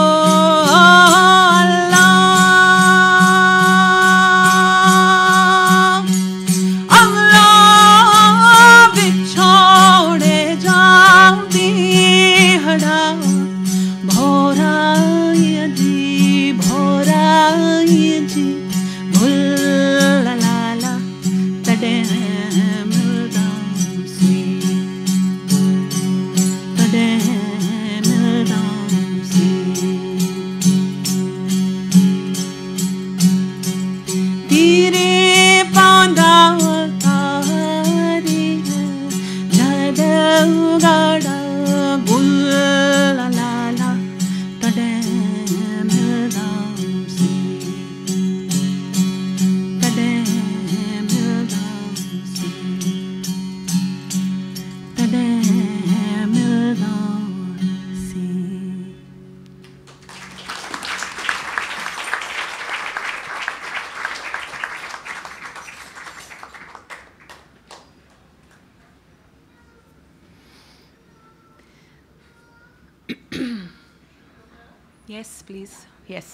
Yes, please. Yes.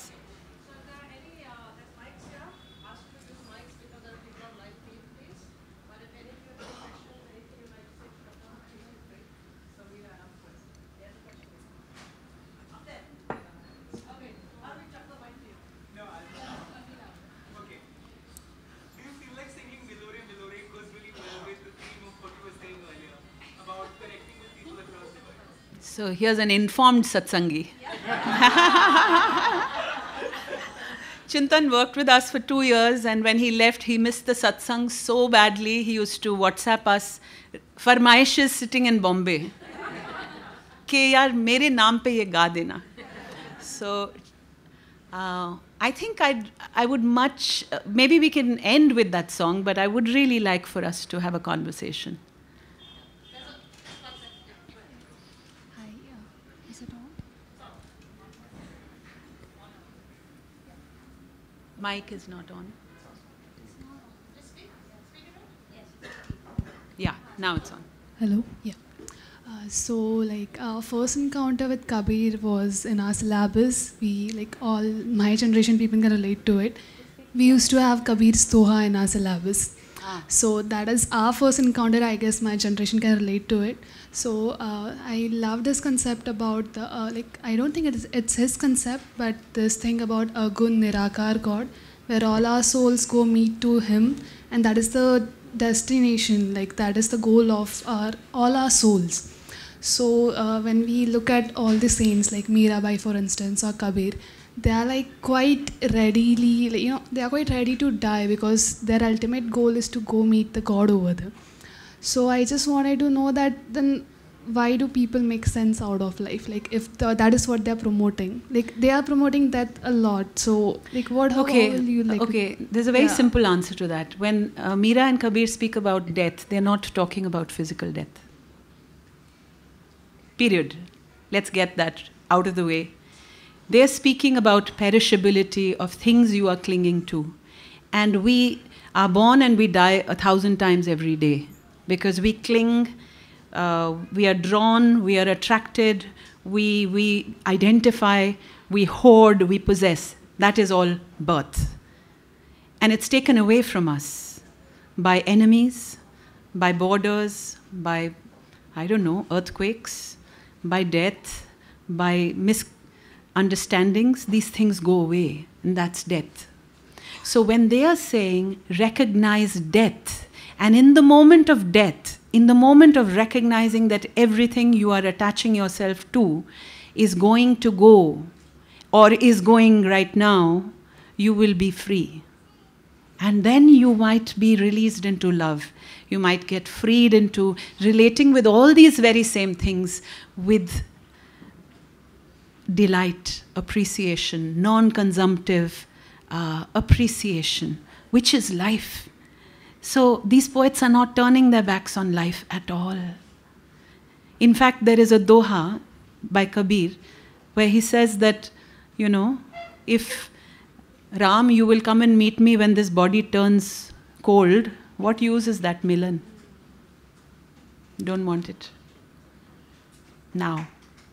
So here's an informed satsangi. Chintan worked with us for 2 years, and when he left, he missed the satsang so badly. He used to WhatsApp us farmaishes sitting in Bombay. Ke yaar, mere naam pe ye ga dena. So I think I would much, maybe we can end with that song, but I would really like for us to have a conversation. Mic is not on. Yeah, now it's on. Hello. Yeah. So like our first encounter with Kabir was in our syllabus. We, like all my generation people can relate to it. We used to have Kabir's Doha in our syllabus. So that is our first encounter. I guess my generation can relate to it. So I love this concept about the like, I don't think it's his concept, but this thing about a Gun Nirakar God, where all our souls go meet to him, and that is the destination, like that is the goal of all our souls. So when we look at all the saints like Mirabai, for instance, or Kabir, they are like quite readily, like, they are quite ready to die because their ultimate goal is to go meet the God over there. So I just wanted to know that then why do people make sense out of life? Like if that is what they're promoting, like they are promoting that a lot. So like how will you like? Okay, there's a very simple answer to that. When Meera and Kabir speak about death, they're not talking about physical death. Period. Let's get that out of the way. They're speaking about perishability of things you are clinging to. And we are born and we die 1,000 times every day because we cling, we are drawn, we are attracted, we identify, we hoard, we possess. That is all birth. And it's taken away from us by enemies, by borders, by, I don't know, earthquakes, by death, by misunderstandings. These things go away, and that's death. So when they are saying recognize death, and in the moment of death, in the moment of recognizing that everything you are attaching yourself to is going to go, or is going right now, you will be free. And then you might be released into love. You might get freed into relating with all these very same things with delight, appreciation, non-consumptive appreciation, which is life. So these poets are not turning their backs on life at all. In fact, there is a doha by Kabir where he says that, if Ram, you will come and meet me when this body turns cold, what use is that milan? Don't want it. Now.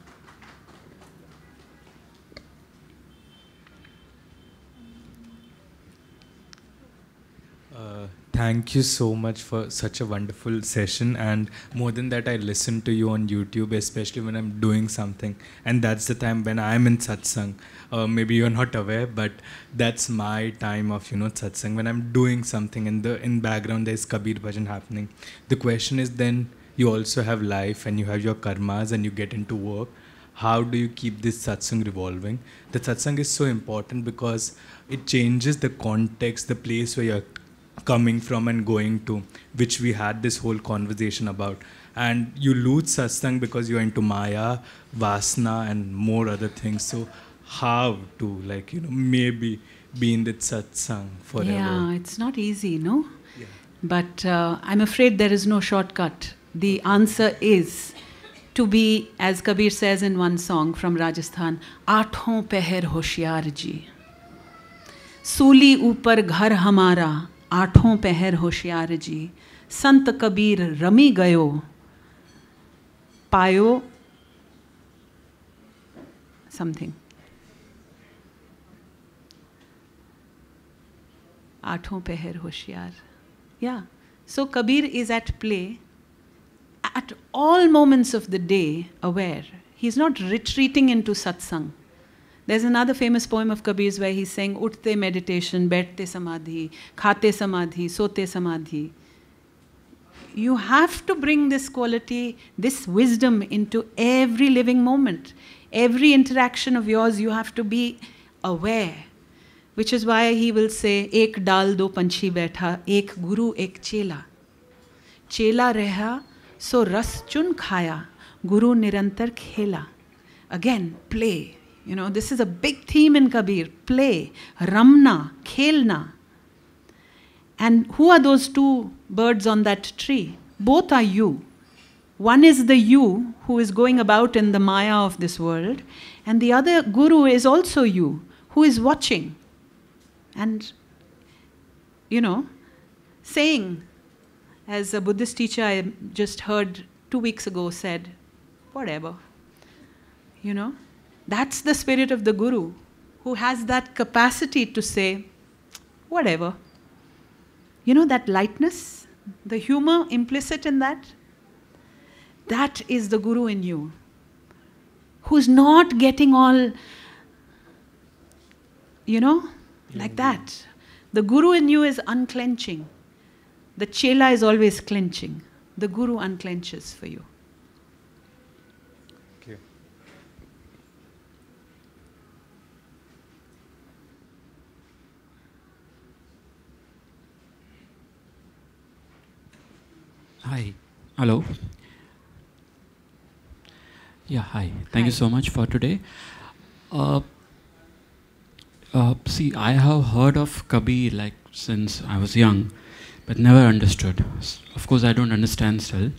Thank you so much for such a wonderful session, and more than that, I listen to you on YouTube, especially when I'm doing something, and that's the time when I'm in satsang. Maybe you're not aware, but that's my time of satsang, when I'm doing something and in background there's Kabir Bhajan happening. The question is, then you also have life and you have your karmas and you get into work. How do you keep this satsang revolving? The satsang is so important because it changes the context, the place where you're coming from and going to, which we had this whole conversation about. And you lose satsang because you're into maya, vasana, and more other things. So how to, maybe be in that satsang forever? Yeah, it's not easy, no? Yeah. But I'm afraid there is no shortcut. The answer is to be, as Kabir says in one song from Rajasthan, "Aathon peher hoshyar ji, सूली ऊपर घर हमारा, आठों पहर होशियार जी, संत Kabir rummy गयो, पायो something. आठों पहर होशियार." Yeah. So Kabir is at play at all moments of the day, aware. He's not retreating into satsang. There's another famous poem of Kabir's where he's saying, "Uthte meditation, baiठte samadhi, khate samadhi, sote samadhi." You have to bring this quality, this wisdom into every living moment. Every interaction of yours, you have to be aware. Which is why he will say, "Ek dal do panchi baitha, ek guru, ek chela. Chela reha, so ras chun khaya, guru nirantar khela." Again, play. This is a big theme in Kabir. Play, ramna, khelna. And who are those two birds on that tree? Both are you. One is the you who is going about in the maya of this world, and the other guru is also you, who is watching. And, saying, as a Buddhist teacher I just heard 2 weeks ago said, whatever. That's the spirit of the guru, who has that capacity to say, whatever. That lightness, the humor implicit in that, that is the guru in you, who's not getting all, like that. The guru in you is unclenching. The chela is always clenching. The guru unclenches for you. Okay. Hi. Hello. Yeah, hi. Thank you so much for today. See, I have heard of Kabir like since I was young, but never understood. Of course, I don't understand still.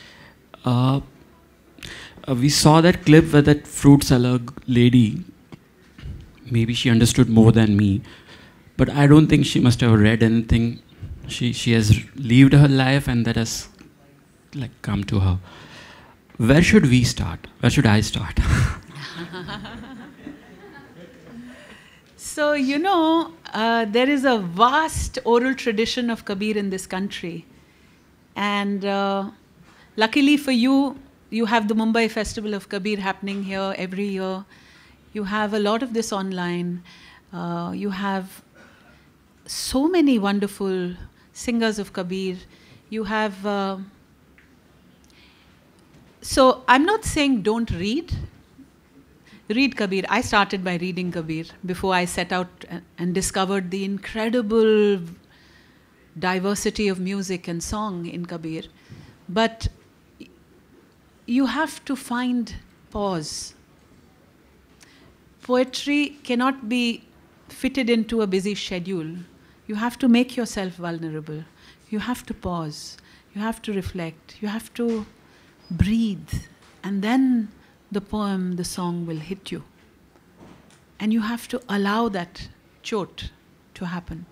We saw that clip where that fruit seller lady, maybe she understood more than me, but I don't think she must have read anything. She has lived her life and that has like come to her. Where should we start? Where should I start? So, there is a vast oral tradition of Kabir in this country. And luckily for you, you have the Mumbai Festival of Kabir happening here every year. You have a lot of this online. You have so many wonderful singers of Kabir. You have... So I'm not saying don't read. Read Kabir. I started by reading Kabir before I set out and discovered the incredible diversity of music and song in Kabir. But you have to find pause. Poetry cannot be fitted into a busy schedule. You have to make yourself vulnerable. You have to pause. You have to reflect. You have to breathe. And then the poem, the song will hit you. And you have to allow that chot to happen.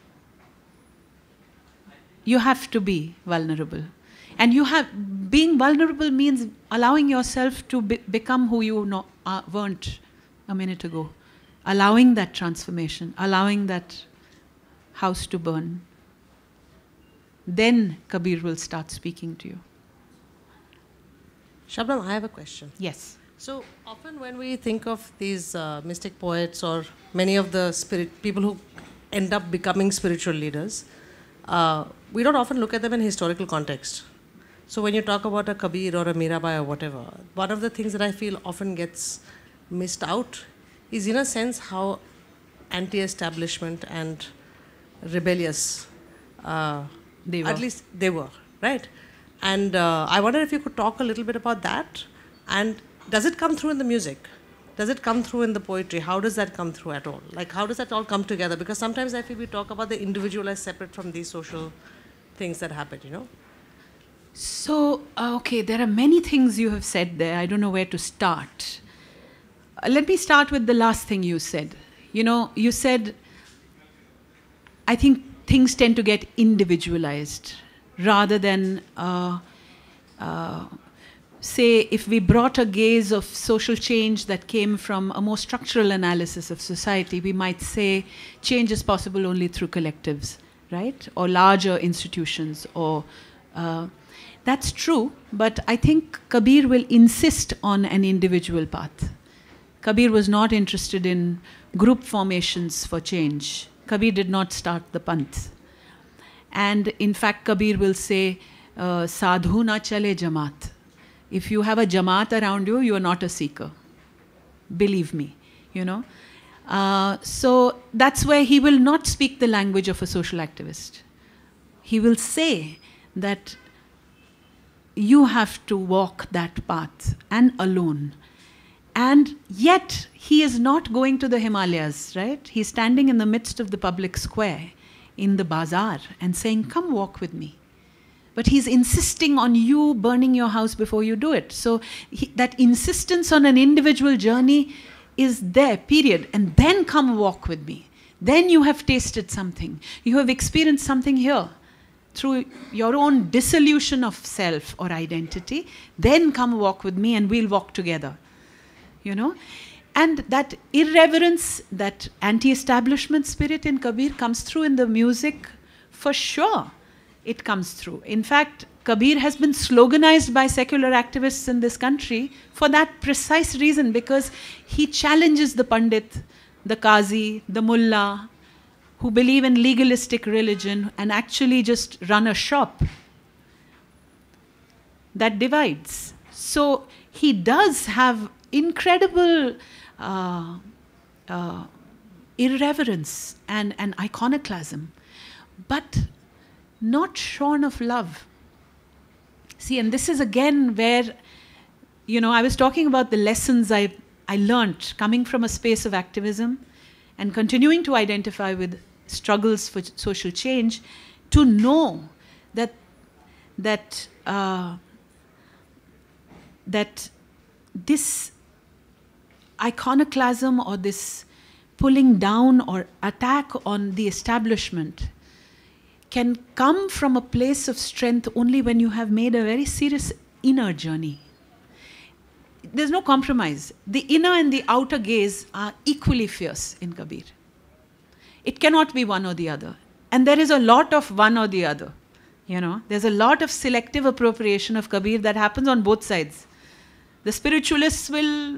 You have to be vulnerable. And being vulnerable means allowing yourself to become who you weren't a minute ago. Allowing that transformation, allowing that house to burn. Then Kabir will start speaking to you. Shabnam, I have a question. Yes. So often when we think of these mystic poets or many of the people who end up becoming spiritual leaders, we don't often look at them in historical context. So when you talk about a Kabir or a Mirabai or whatever, one of the things that I feel often gets missed out is in a sense how anti-establishment and rebellious they were. At least they were, right? And I wonder if you could talk a little bit about that. And does it come through in the music? Does it come through in the poetry? How does that come through at all? Like, how does that all come together? Because sometimes I feel we talk about the individual as separate from these social things that happen, So, okay, there are many things you have said there. I don't know where to start. Let me start with the last thing you said. You said, I think things tend to get individualized rather than, say, if we brought a gaze of social change that came from a more structural analysis of society, we might say change is possible only through collectives, right? Or larger institutions. Or that's true, but I think Kabir will insist on an individual path. Kabir was not interested in group formations for change. Kabir did not start the Panth. And in fact, Kabir will say, sadhu na chale jamaat. If you have a jamaat around you, you are not a seeker. Believe me, So that's where he will not speak the language of a social activist. He will say that you have to walk that path and alone. And yet, he is not going to the Himalayas, right? He's standing in the midst of the public square in the bazaar and saying, come walk with me. But he's insisting on you burning your house before you do it. So that insistence on an individual journey is there, period. And then come walk with me. Then you have tasted something. You have experienced something here through your own dissolution of self or identity. Then come walk with me and we'll walk together. And that irreverence, that anti-establishment spirit in Kabir comes through in the music for sure. It comes through. In fact, Kabir has been sloganized by secular activists in this country for that precise reason, because he challenges the Pandit, the Qazi, the Mullah, who believe in legalistic religion and actually just run a shop. That divides. So he does have incredible irreverence and iconoclasm, but not shorn of love. See, and this is again where, I was talking about the lessons I learned coming from a space of activism and continuing to identify with struggles for social change, to know that this iconoclasm or this pulling down or attack on the establishment can come from a place of strength only when you have made a very serious inner journey. There's no compromise. The inner and the outer gaze are equally fierce in Kabir. It cannot be one or the other. And there is a lot of one or the other. There's a lot of selective appropriation of Kabir that happens on both sides. The spiritualists will,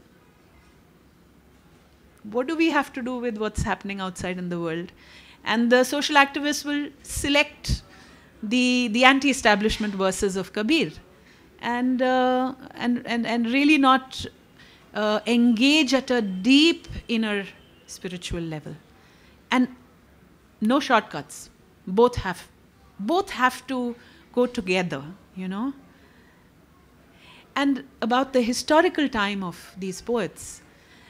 what do we have to do with what's happening outside in the world? And the social activists will select the anti-establishment verses of Kabir and really not engage at a deep inner spiritual level. And no shortcuts. Both have to go together, And about the historical time of these poets,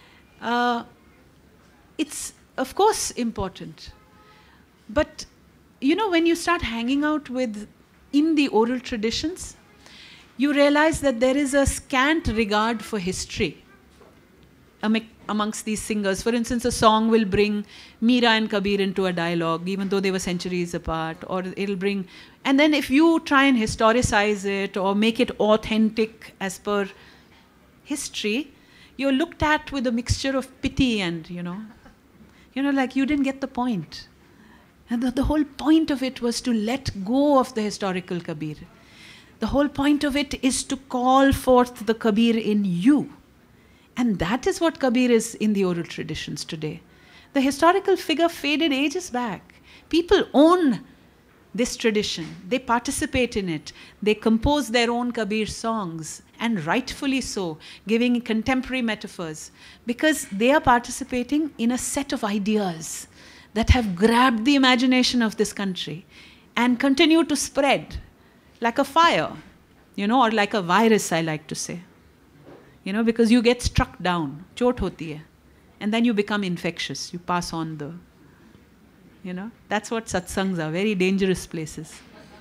it's of course important. But, when you start hanging out in the oral traditions, you realize that there is a scant regard for history amongst these singers. For instance, a song will bring Meera and Kabir into a dialogue, even though they were centuries apart, or it'll bring... And then if you try and historicize it or make it authentic as per history, you're looked at with a mixture of pity and, like you didn't get the point. And the whole point of it was to let go of the historical Kabir. The whole point of it is to call forth the Kabir in you. And that is what Kabir is in the oral traditions today. The historical figure faded ages back. People own this tradition. They participate in it. They compose their own Kabir songs, and rightfully so, giving contemporary metaphors, because they are participating in a set of ideas that have grabbed the imagination of this country and continue to spread like a fire, or like a virus, I like to say. Because you get struck down, chot hoti hai, and then you become infectious. You pass on the, That's what satsangs are, very dangerous places.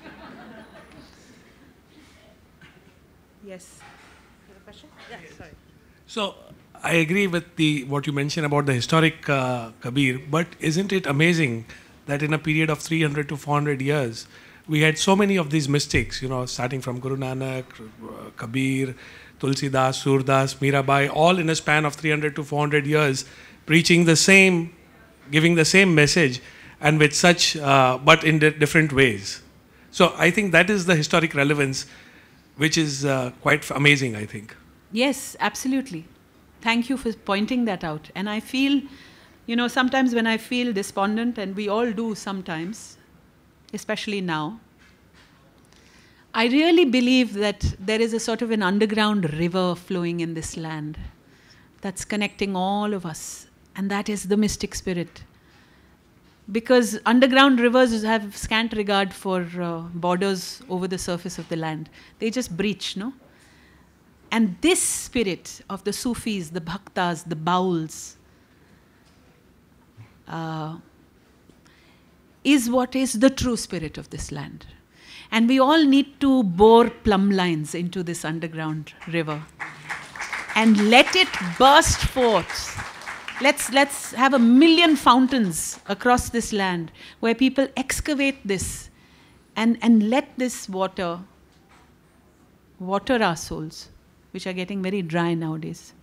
Yes. You have a question? Yeah, sorry. So, I agree with what you mentioned about the historic Kabir, but isn't it amazing that in a period of 300 to 400 years, we had so many of these mystics, starting from Guru Nanak, Kabir, Tulsidas, Surdas, Mirabai, all in a span of 300 to 400 years, preaching the same, giving the same message, and with such, but in different ways. So I think that is the historic relevance, which is quite amazing, I think. Yes, absolutely. Thank you for pointing that out. And I feel, sometimes when I feel despondent, and we all do sometimes, especially now, I really believe that there is a sort of an underground river flowing in this land that's connecting all of us, and that is the mystic spirit. Because underground rivers have scant regard for borders over the surface of the land. They just breach, no? And this spirit of the Sufis, the Bhaktas, the Bauls, is what is the true spirit of this land. And we all need to bore plumb lines into this underground river and let it burst forth. Let's have 1 million fountains across this land where people excavate this and let this water our souls, which are getting very dry nowadays.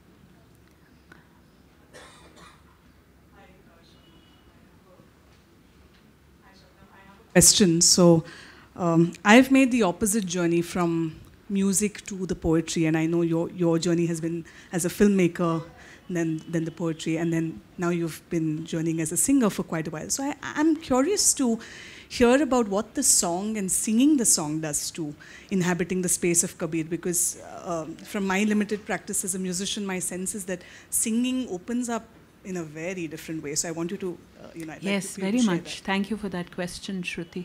Question. So I've made the opposite journey from music to the poetry, and I know your journey has been as a filmmaker, then the poetry, and then now you've been journeying as a singer for quite a while. So I'm curious to hear about what the song and singing the song does to inhabiting the space of Kabir, because from my limited practice as a musician, my sense is that singing opens up in a very different way. So I want you to, I'd yes, like very to much. that. Thank you for that question, Shruti.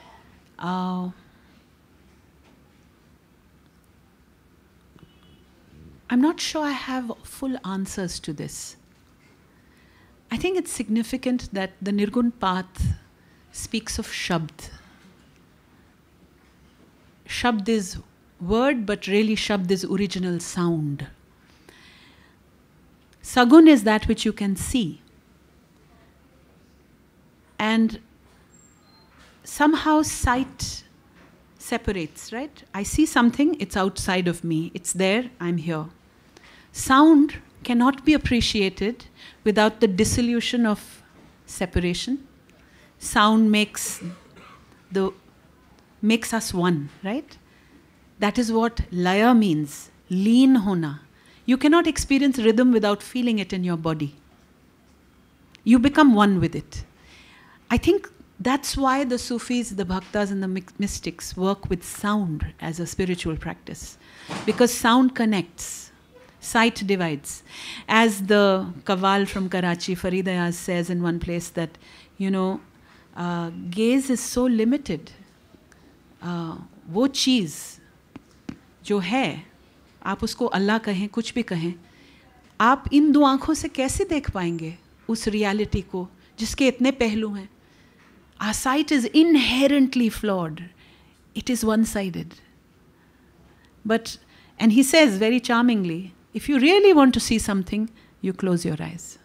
I'm not sure I have full answers to this. I think it's significant that the Nirgun path speaks of Shabd. Shabd is word, but really Shabd is original sound. Sagun is that which you can see. And somehow sight separates, right? I see something, it's outside of me. It's there, I'm here. Sound cannot be appreciated without the dissolution of separation. Sound makes us one, right? That is what laya means, leen hona. You cannot experience rhythm without feeling it in your body. You become one with it. I think that's why the Sufis, the Bhaktas and the mystics work with sound as a spiritual practice. Because sound connects, sight divides. As the Qawwal from Karachi, Farid Ayaz, says in one place that, gaze is so limited. वो चीज़ जो है, आप उसको अल्लाह कहें, कुछ भी कहें, आप इन दो आँखों से कैसे देख पाएंगे उस रियलिटी को जिसके इतने पहलू हैं? Our sight is inherently flawed. It is one-sided. And he says very charmingly, if you really want to see something, you close your eyes.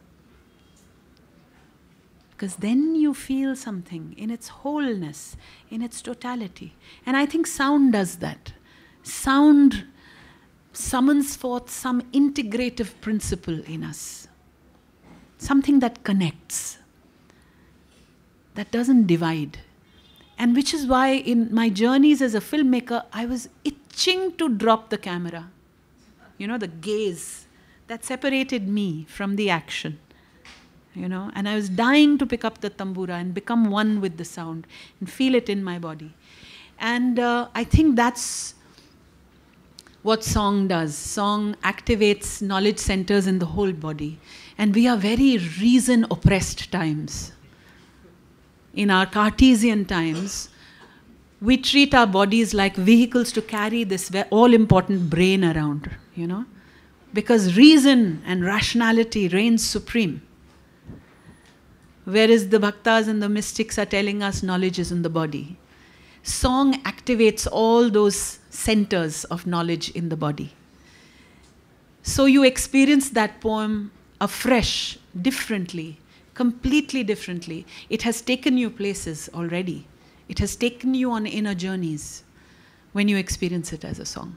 Because then you feel something in its wholeness, in its totality. And I think sound does that. Sound summons forth some integrative principle in us. Something that connects, that doesn't divide. And which is why in my journeys as a filmmaker, I was itching to drop the camera. The gaze that separated me from the action. And I was dying to pick up the tambura and become one with the sound and feel it in my body. And I think that's what song does. Song activates knowledge centers in the whole body. And we are very reason-oppressed times. In our Cartesian times, we treat our bodies like vehicles to carry this all-important brain around, because reason and rationality reigns supreme. Whereas the bhaktas and the mystics are telling us knowledge is in the body. Song activates all those centers of knowledge in the body. So you experience that poem afresh, differently, completely differently. It has taken you places already. It has taken you on inner journeys when you experience it as a song.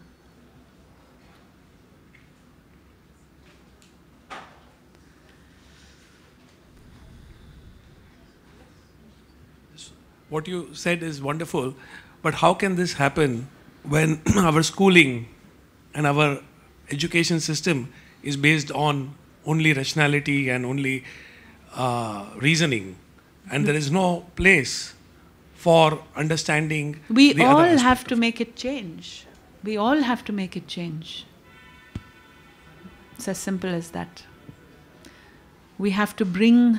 What you said is wonderful, but how can this happen when our schooling and our education system is based on only rationality and only reasoning, and there is no place for understanding? We all have to make it change. We all have to make it change. It's as simple as that. We have to bring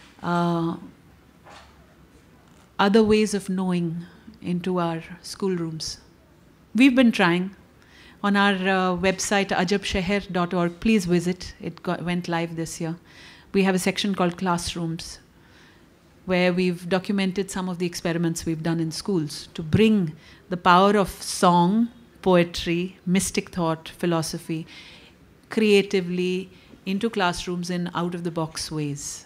other ways of knowing into our schoolrooms. We've been trying. On our website, ajabsheher.org, please visit. It went live this year. We have a section called Classrooms, where we've documented some of the experiments we've done in schools to bring the power of song, poetry, mystic thought, philosophy, creatively into classrooms in out-of-the-box ways.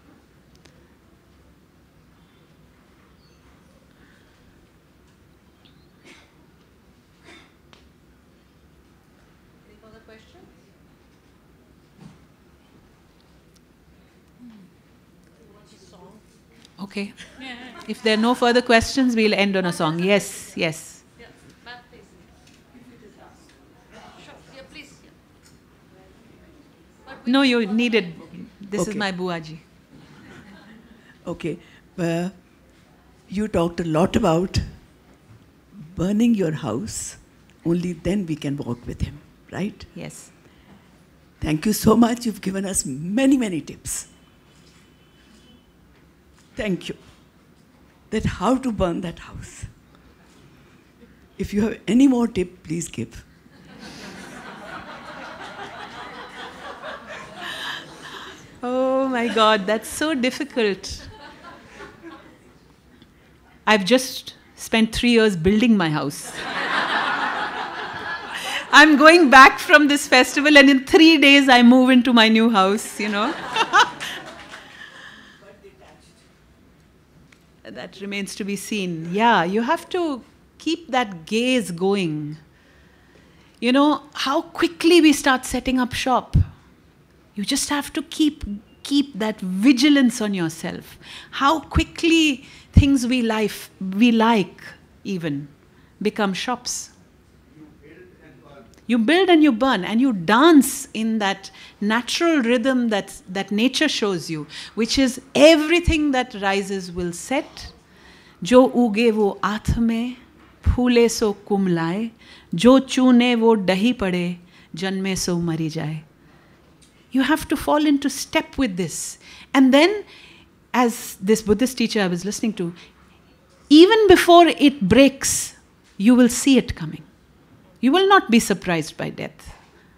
Okay. If there are no further questions, we'll end on a song. Yes, yes. No, you needed. This is Okay. my buaji. Okay. You talked a lot about burning your house. Only then we can walk with him, right? Yes. Thank you so much. You've given us many, many tips. Thank you. That how to burn that house. If you have any more tip, please give. Oh my God, that's so difficult. I've just spent 3 years building my house. I'm going back from this festival, and in 3 days I move into my new house, you know. That remains to be seen. Yeah, you have to keep that gaze going. You know, how quickly we start setting up shop. You just have to keep that vigilance on yourself. How quickly things we like even become shops. You build and you burn, and you dance in that natural rhythm that nature shows you, which is everything that rises will set. Jo uge wo aath mein, phule so kumlaye, jo chune wo dahi pade, janme so mari jaye. You have to fall into step with this. And then, as this Buddhist teacher I was listening to, even before it breaks, you will see it coming. You will not be surprised by death.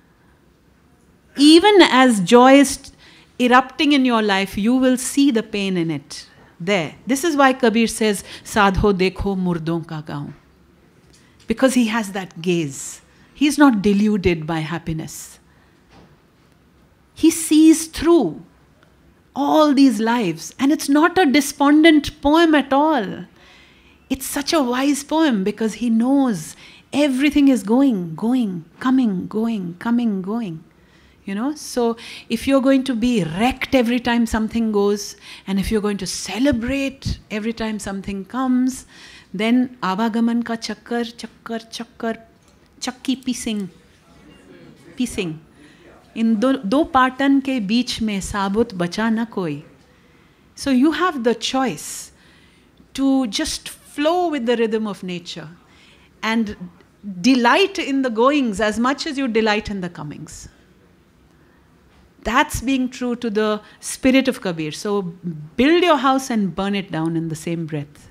Even as joy is erupting in your life, you will see the pain in it. There. This is why Kabir says, Sadho dekho murdon ka gaon. Because he has that gaze. He's not deluded by happiness. He sees through all these lives. And it's not a despondent poem at all. It's such a wise poem because he knows everything is going, coming, going. You know, so if you're going to be wrecked every time something goes, and if you're going to celebrate every time something comes, then avagaman ka chakkar, chakki piecing. In do patan ke beech mein sabut bacha na koi. So you have the choice to just flow with the rhythm of nature and delight in the goings as much as you delight in the comings. That's being true to the spirit of Kabir. So build your house and burn it down in the same breath.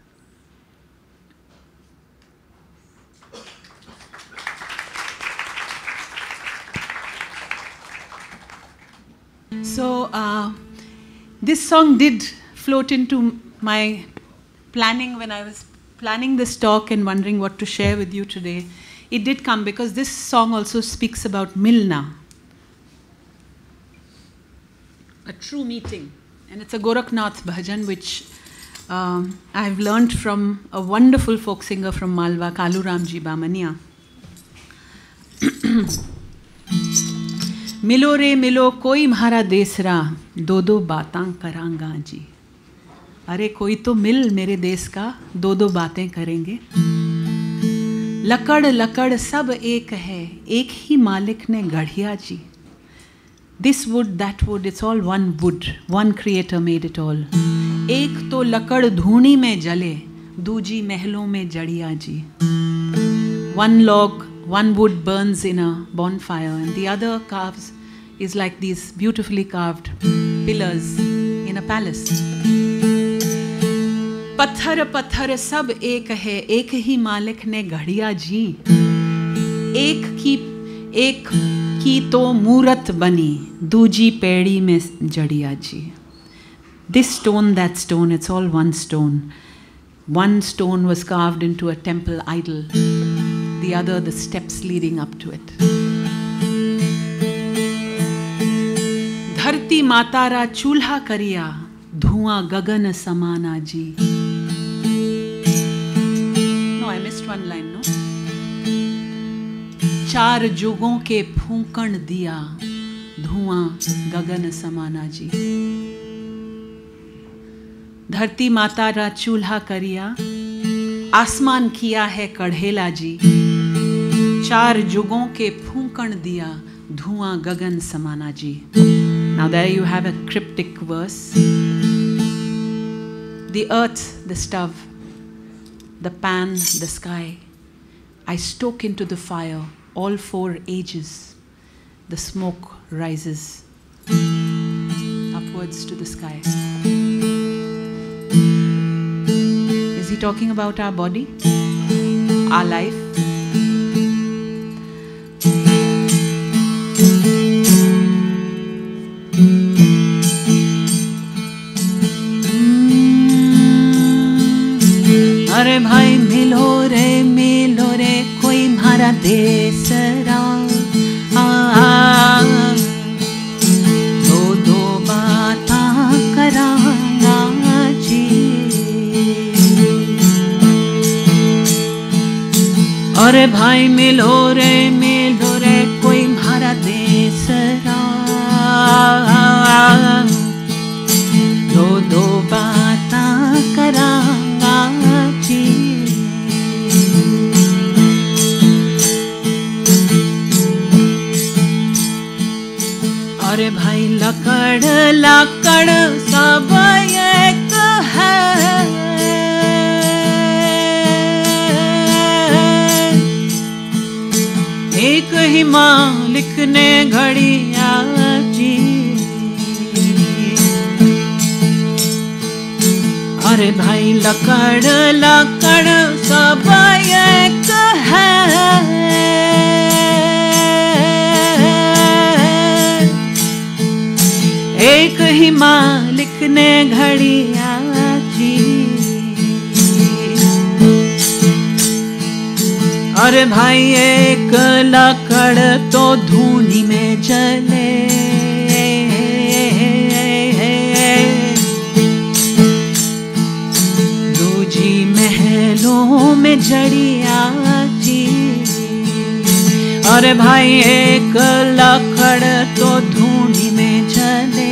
So this song did float into my planning when I was planning this talk and wondering what to share with you today. It did come because this song also speaks about Milna, a true meeting. And it's a Gorakhnath bhajan which I've learned from a wonderful folk singer from Malwa, Kalu Ramji Bamania. मिलो रे मिलो कोई म्हारा देसरा, दो दो बातां करांगा जी. अरे कोई तो मिल मेरे देश का, दो दो बातें करेंगे. लकड़ लकड़ सब एक है, एक ही मालिक ने गढ़िया जी. This wood, that wood, it's all one wood. One creator made it all. एक तो लकड़ धूनी में जले, दूजी महलों में जड़िया जी. One log, one wood burns in a bonfire, and the other is like these beautifully carved pillars in a palace. पत्थर पत्थर सब एक है, एक ही मालिक ने गढ़िया जी. एक की तो मूरत बनी, दूजी पेड़ी में जड़िया जी. This stone, that stone, it's all one stone. One stone was carved into a temple idol. The other, the steps leading up to it. धरती मातारा चूल्हा करिया, धुआं गगन समाना जी. No, I missed one line, no? चार जुगों के फूंकण दिया, धुआं गगन समाना जी. धरती मातारा चूल्हा करिया, आसमान किया है कढ़ेला जी. चार जुगों के फूंकण दिया, धुआं गगन समाना जी. Now there you have a cryptic verse. The earth, the stove, the pan, the sky. I stoke into the fire all 4 ages. The smoke rises upwards to the sky. Is he talking about our body? Our life? अरे भाई मिलो रे कोई म्हारा देसरा दो बातां करांगा जी अरे भाई मिलो रे कोई म्हारा देसरा दो बातां करांगा जी अरे भाई लकड़ सब एक है एक ही मालिक ने घड़िया जी अरे भाई लकड़ सब एक है एक ही मालिक ने घड़िया जी अरे भाई एक लकड़ तो धूनी में जले दूजी महलों में जड़िया जी अरे भाई एक लकड़ तो धूनी में जले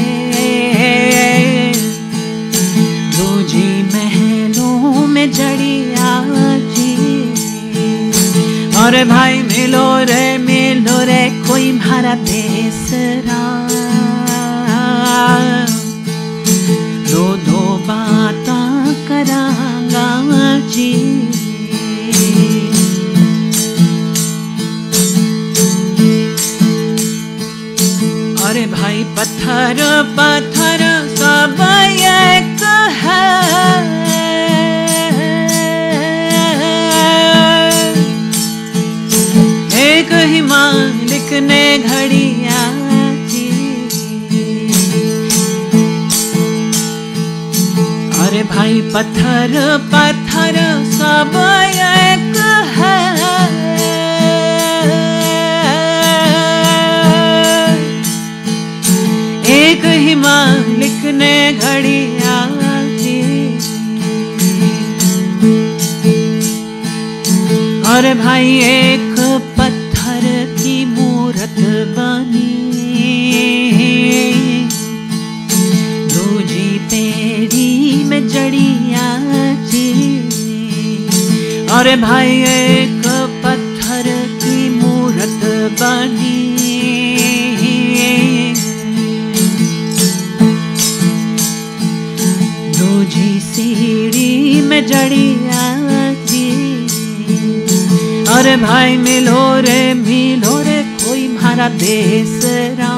दूजी महलों में जड़िया जी अरे भाई मिलो रे कोई म्हारा देसरा दो बातां करांगा जी अरे भाई पत्थर सब एक है एक ही मालिक ने घड़िया जी अरे भाई पत्थर सब एक है एक ही मालिक ने घड़िया जी अरे भाई एक पत्थर की मूरत बनी दूजी पेड़ी में जड़िया जी अरे भाई एक पत्थर की मूरत बनी दूजी सीढ़ी में जड़िया जी अरे भाई मिलो रे कोई म्हारा देसरा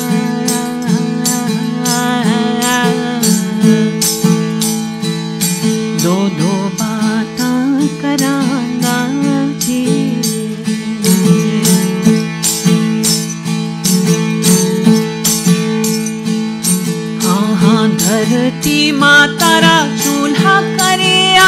दो बातां करांगा जी हाँ धरती मातारा चूल्हा करिया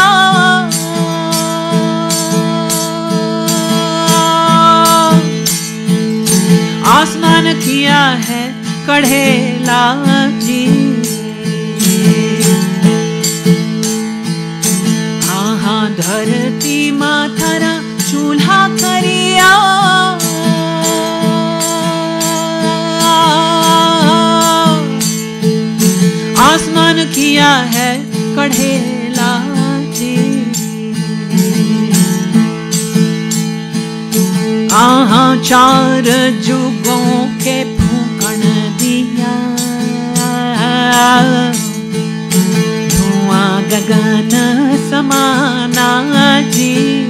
आसमान किया है कढ़ेला जी हाँ धरती मातारा चूल्हा करिया आसमान किया है कढ़ेला जी चार जुगों के फूकण दिया गगन समाना जी।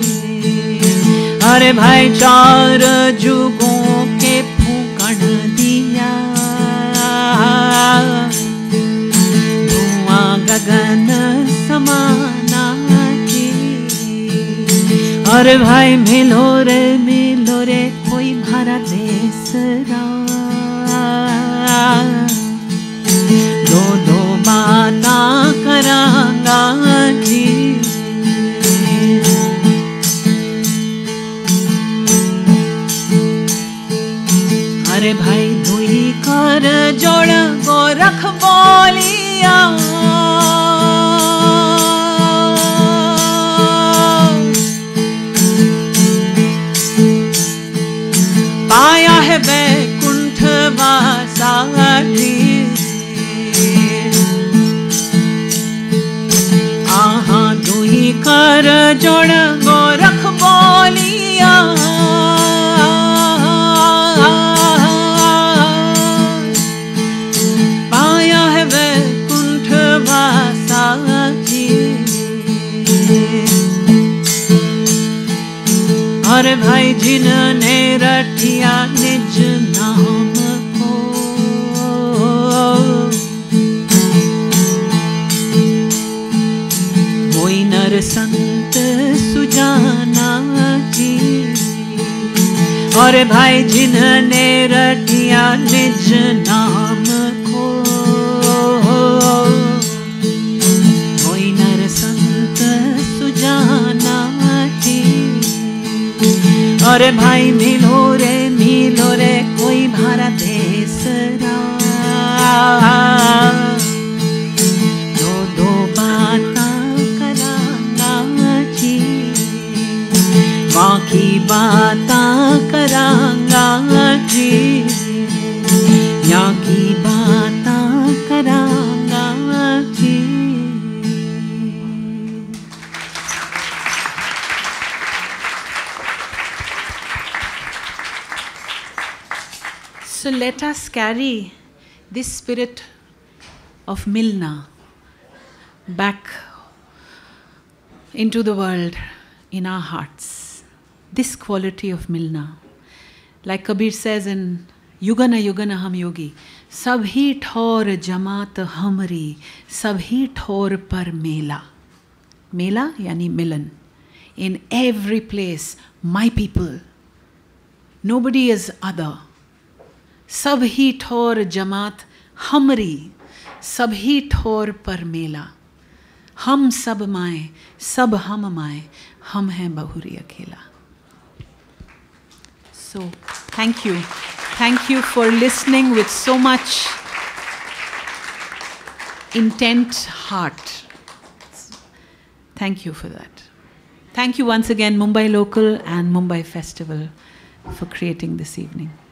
अरे भाई चार जुगों के फूकण दिया, धुआं गगन समाना जी। अरे भाई मिलो रे कोई भरा देसरा, दो दो बाता करांगा जी। अरे भाई दुई कर जोड़ गोरख बोलिया, पाया है बैकुंठ वासा जी। आहा दुई कर जोड़ गोरख बोलिया, पाया है बैकुंठ वासा जी। अरे भाई जिनने रटिया निज नाम को, वही नर संत सुजाना जी। और भाई जिनने रटिया निज नाम को, वही नर संत सुजाना जी। अरे भाई मिलो रे कोई भारा देसरा, दो दो बाता करांगा जी। बाकी बाता करांगा जी, यहाँ की बाता करांगा जी। So let us carry this spirit of Milna back into the world in our hearts. This quality of Milna. Like Kabir says in Yugana Yugana Ham Yogi, Sabhi thor jamaat hamri, sabhi thor par mela. Mela yani milan. In every place, my people. Nobody is other. सबही ठोर जमात हमरी, सबही ठोर पर मेला। हम सब माए, सब हम माए, हम हैं बहुरी अकेला। So, thank you. Thank you for listening with so much intent heart. Thank you for that. Thank you once again, Mumbai Local and Mumbai Festival, for creating this evening.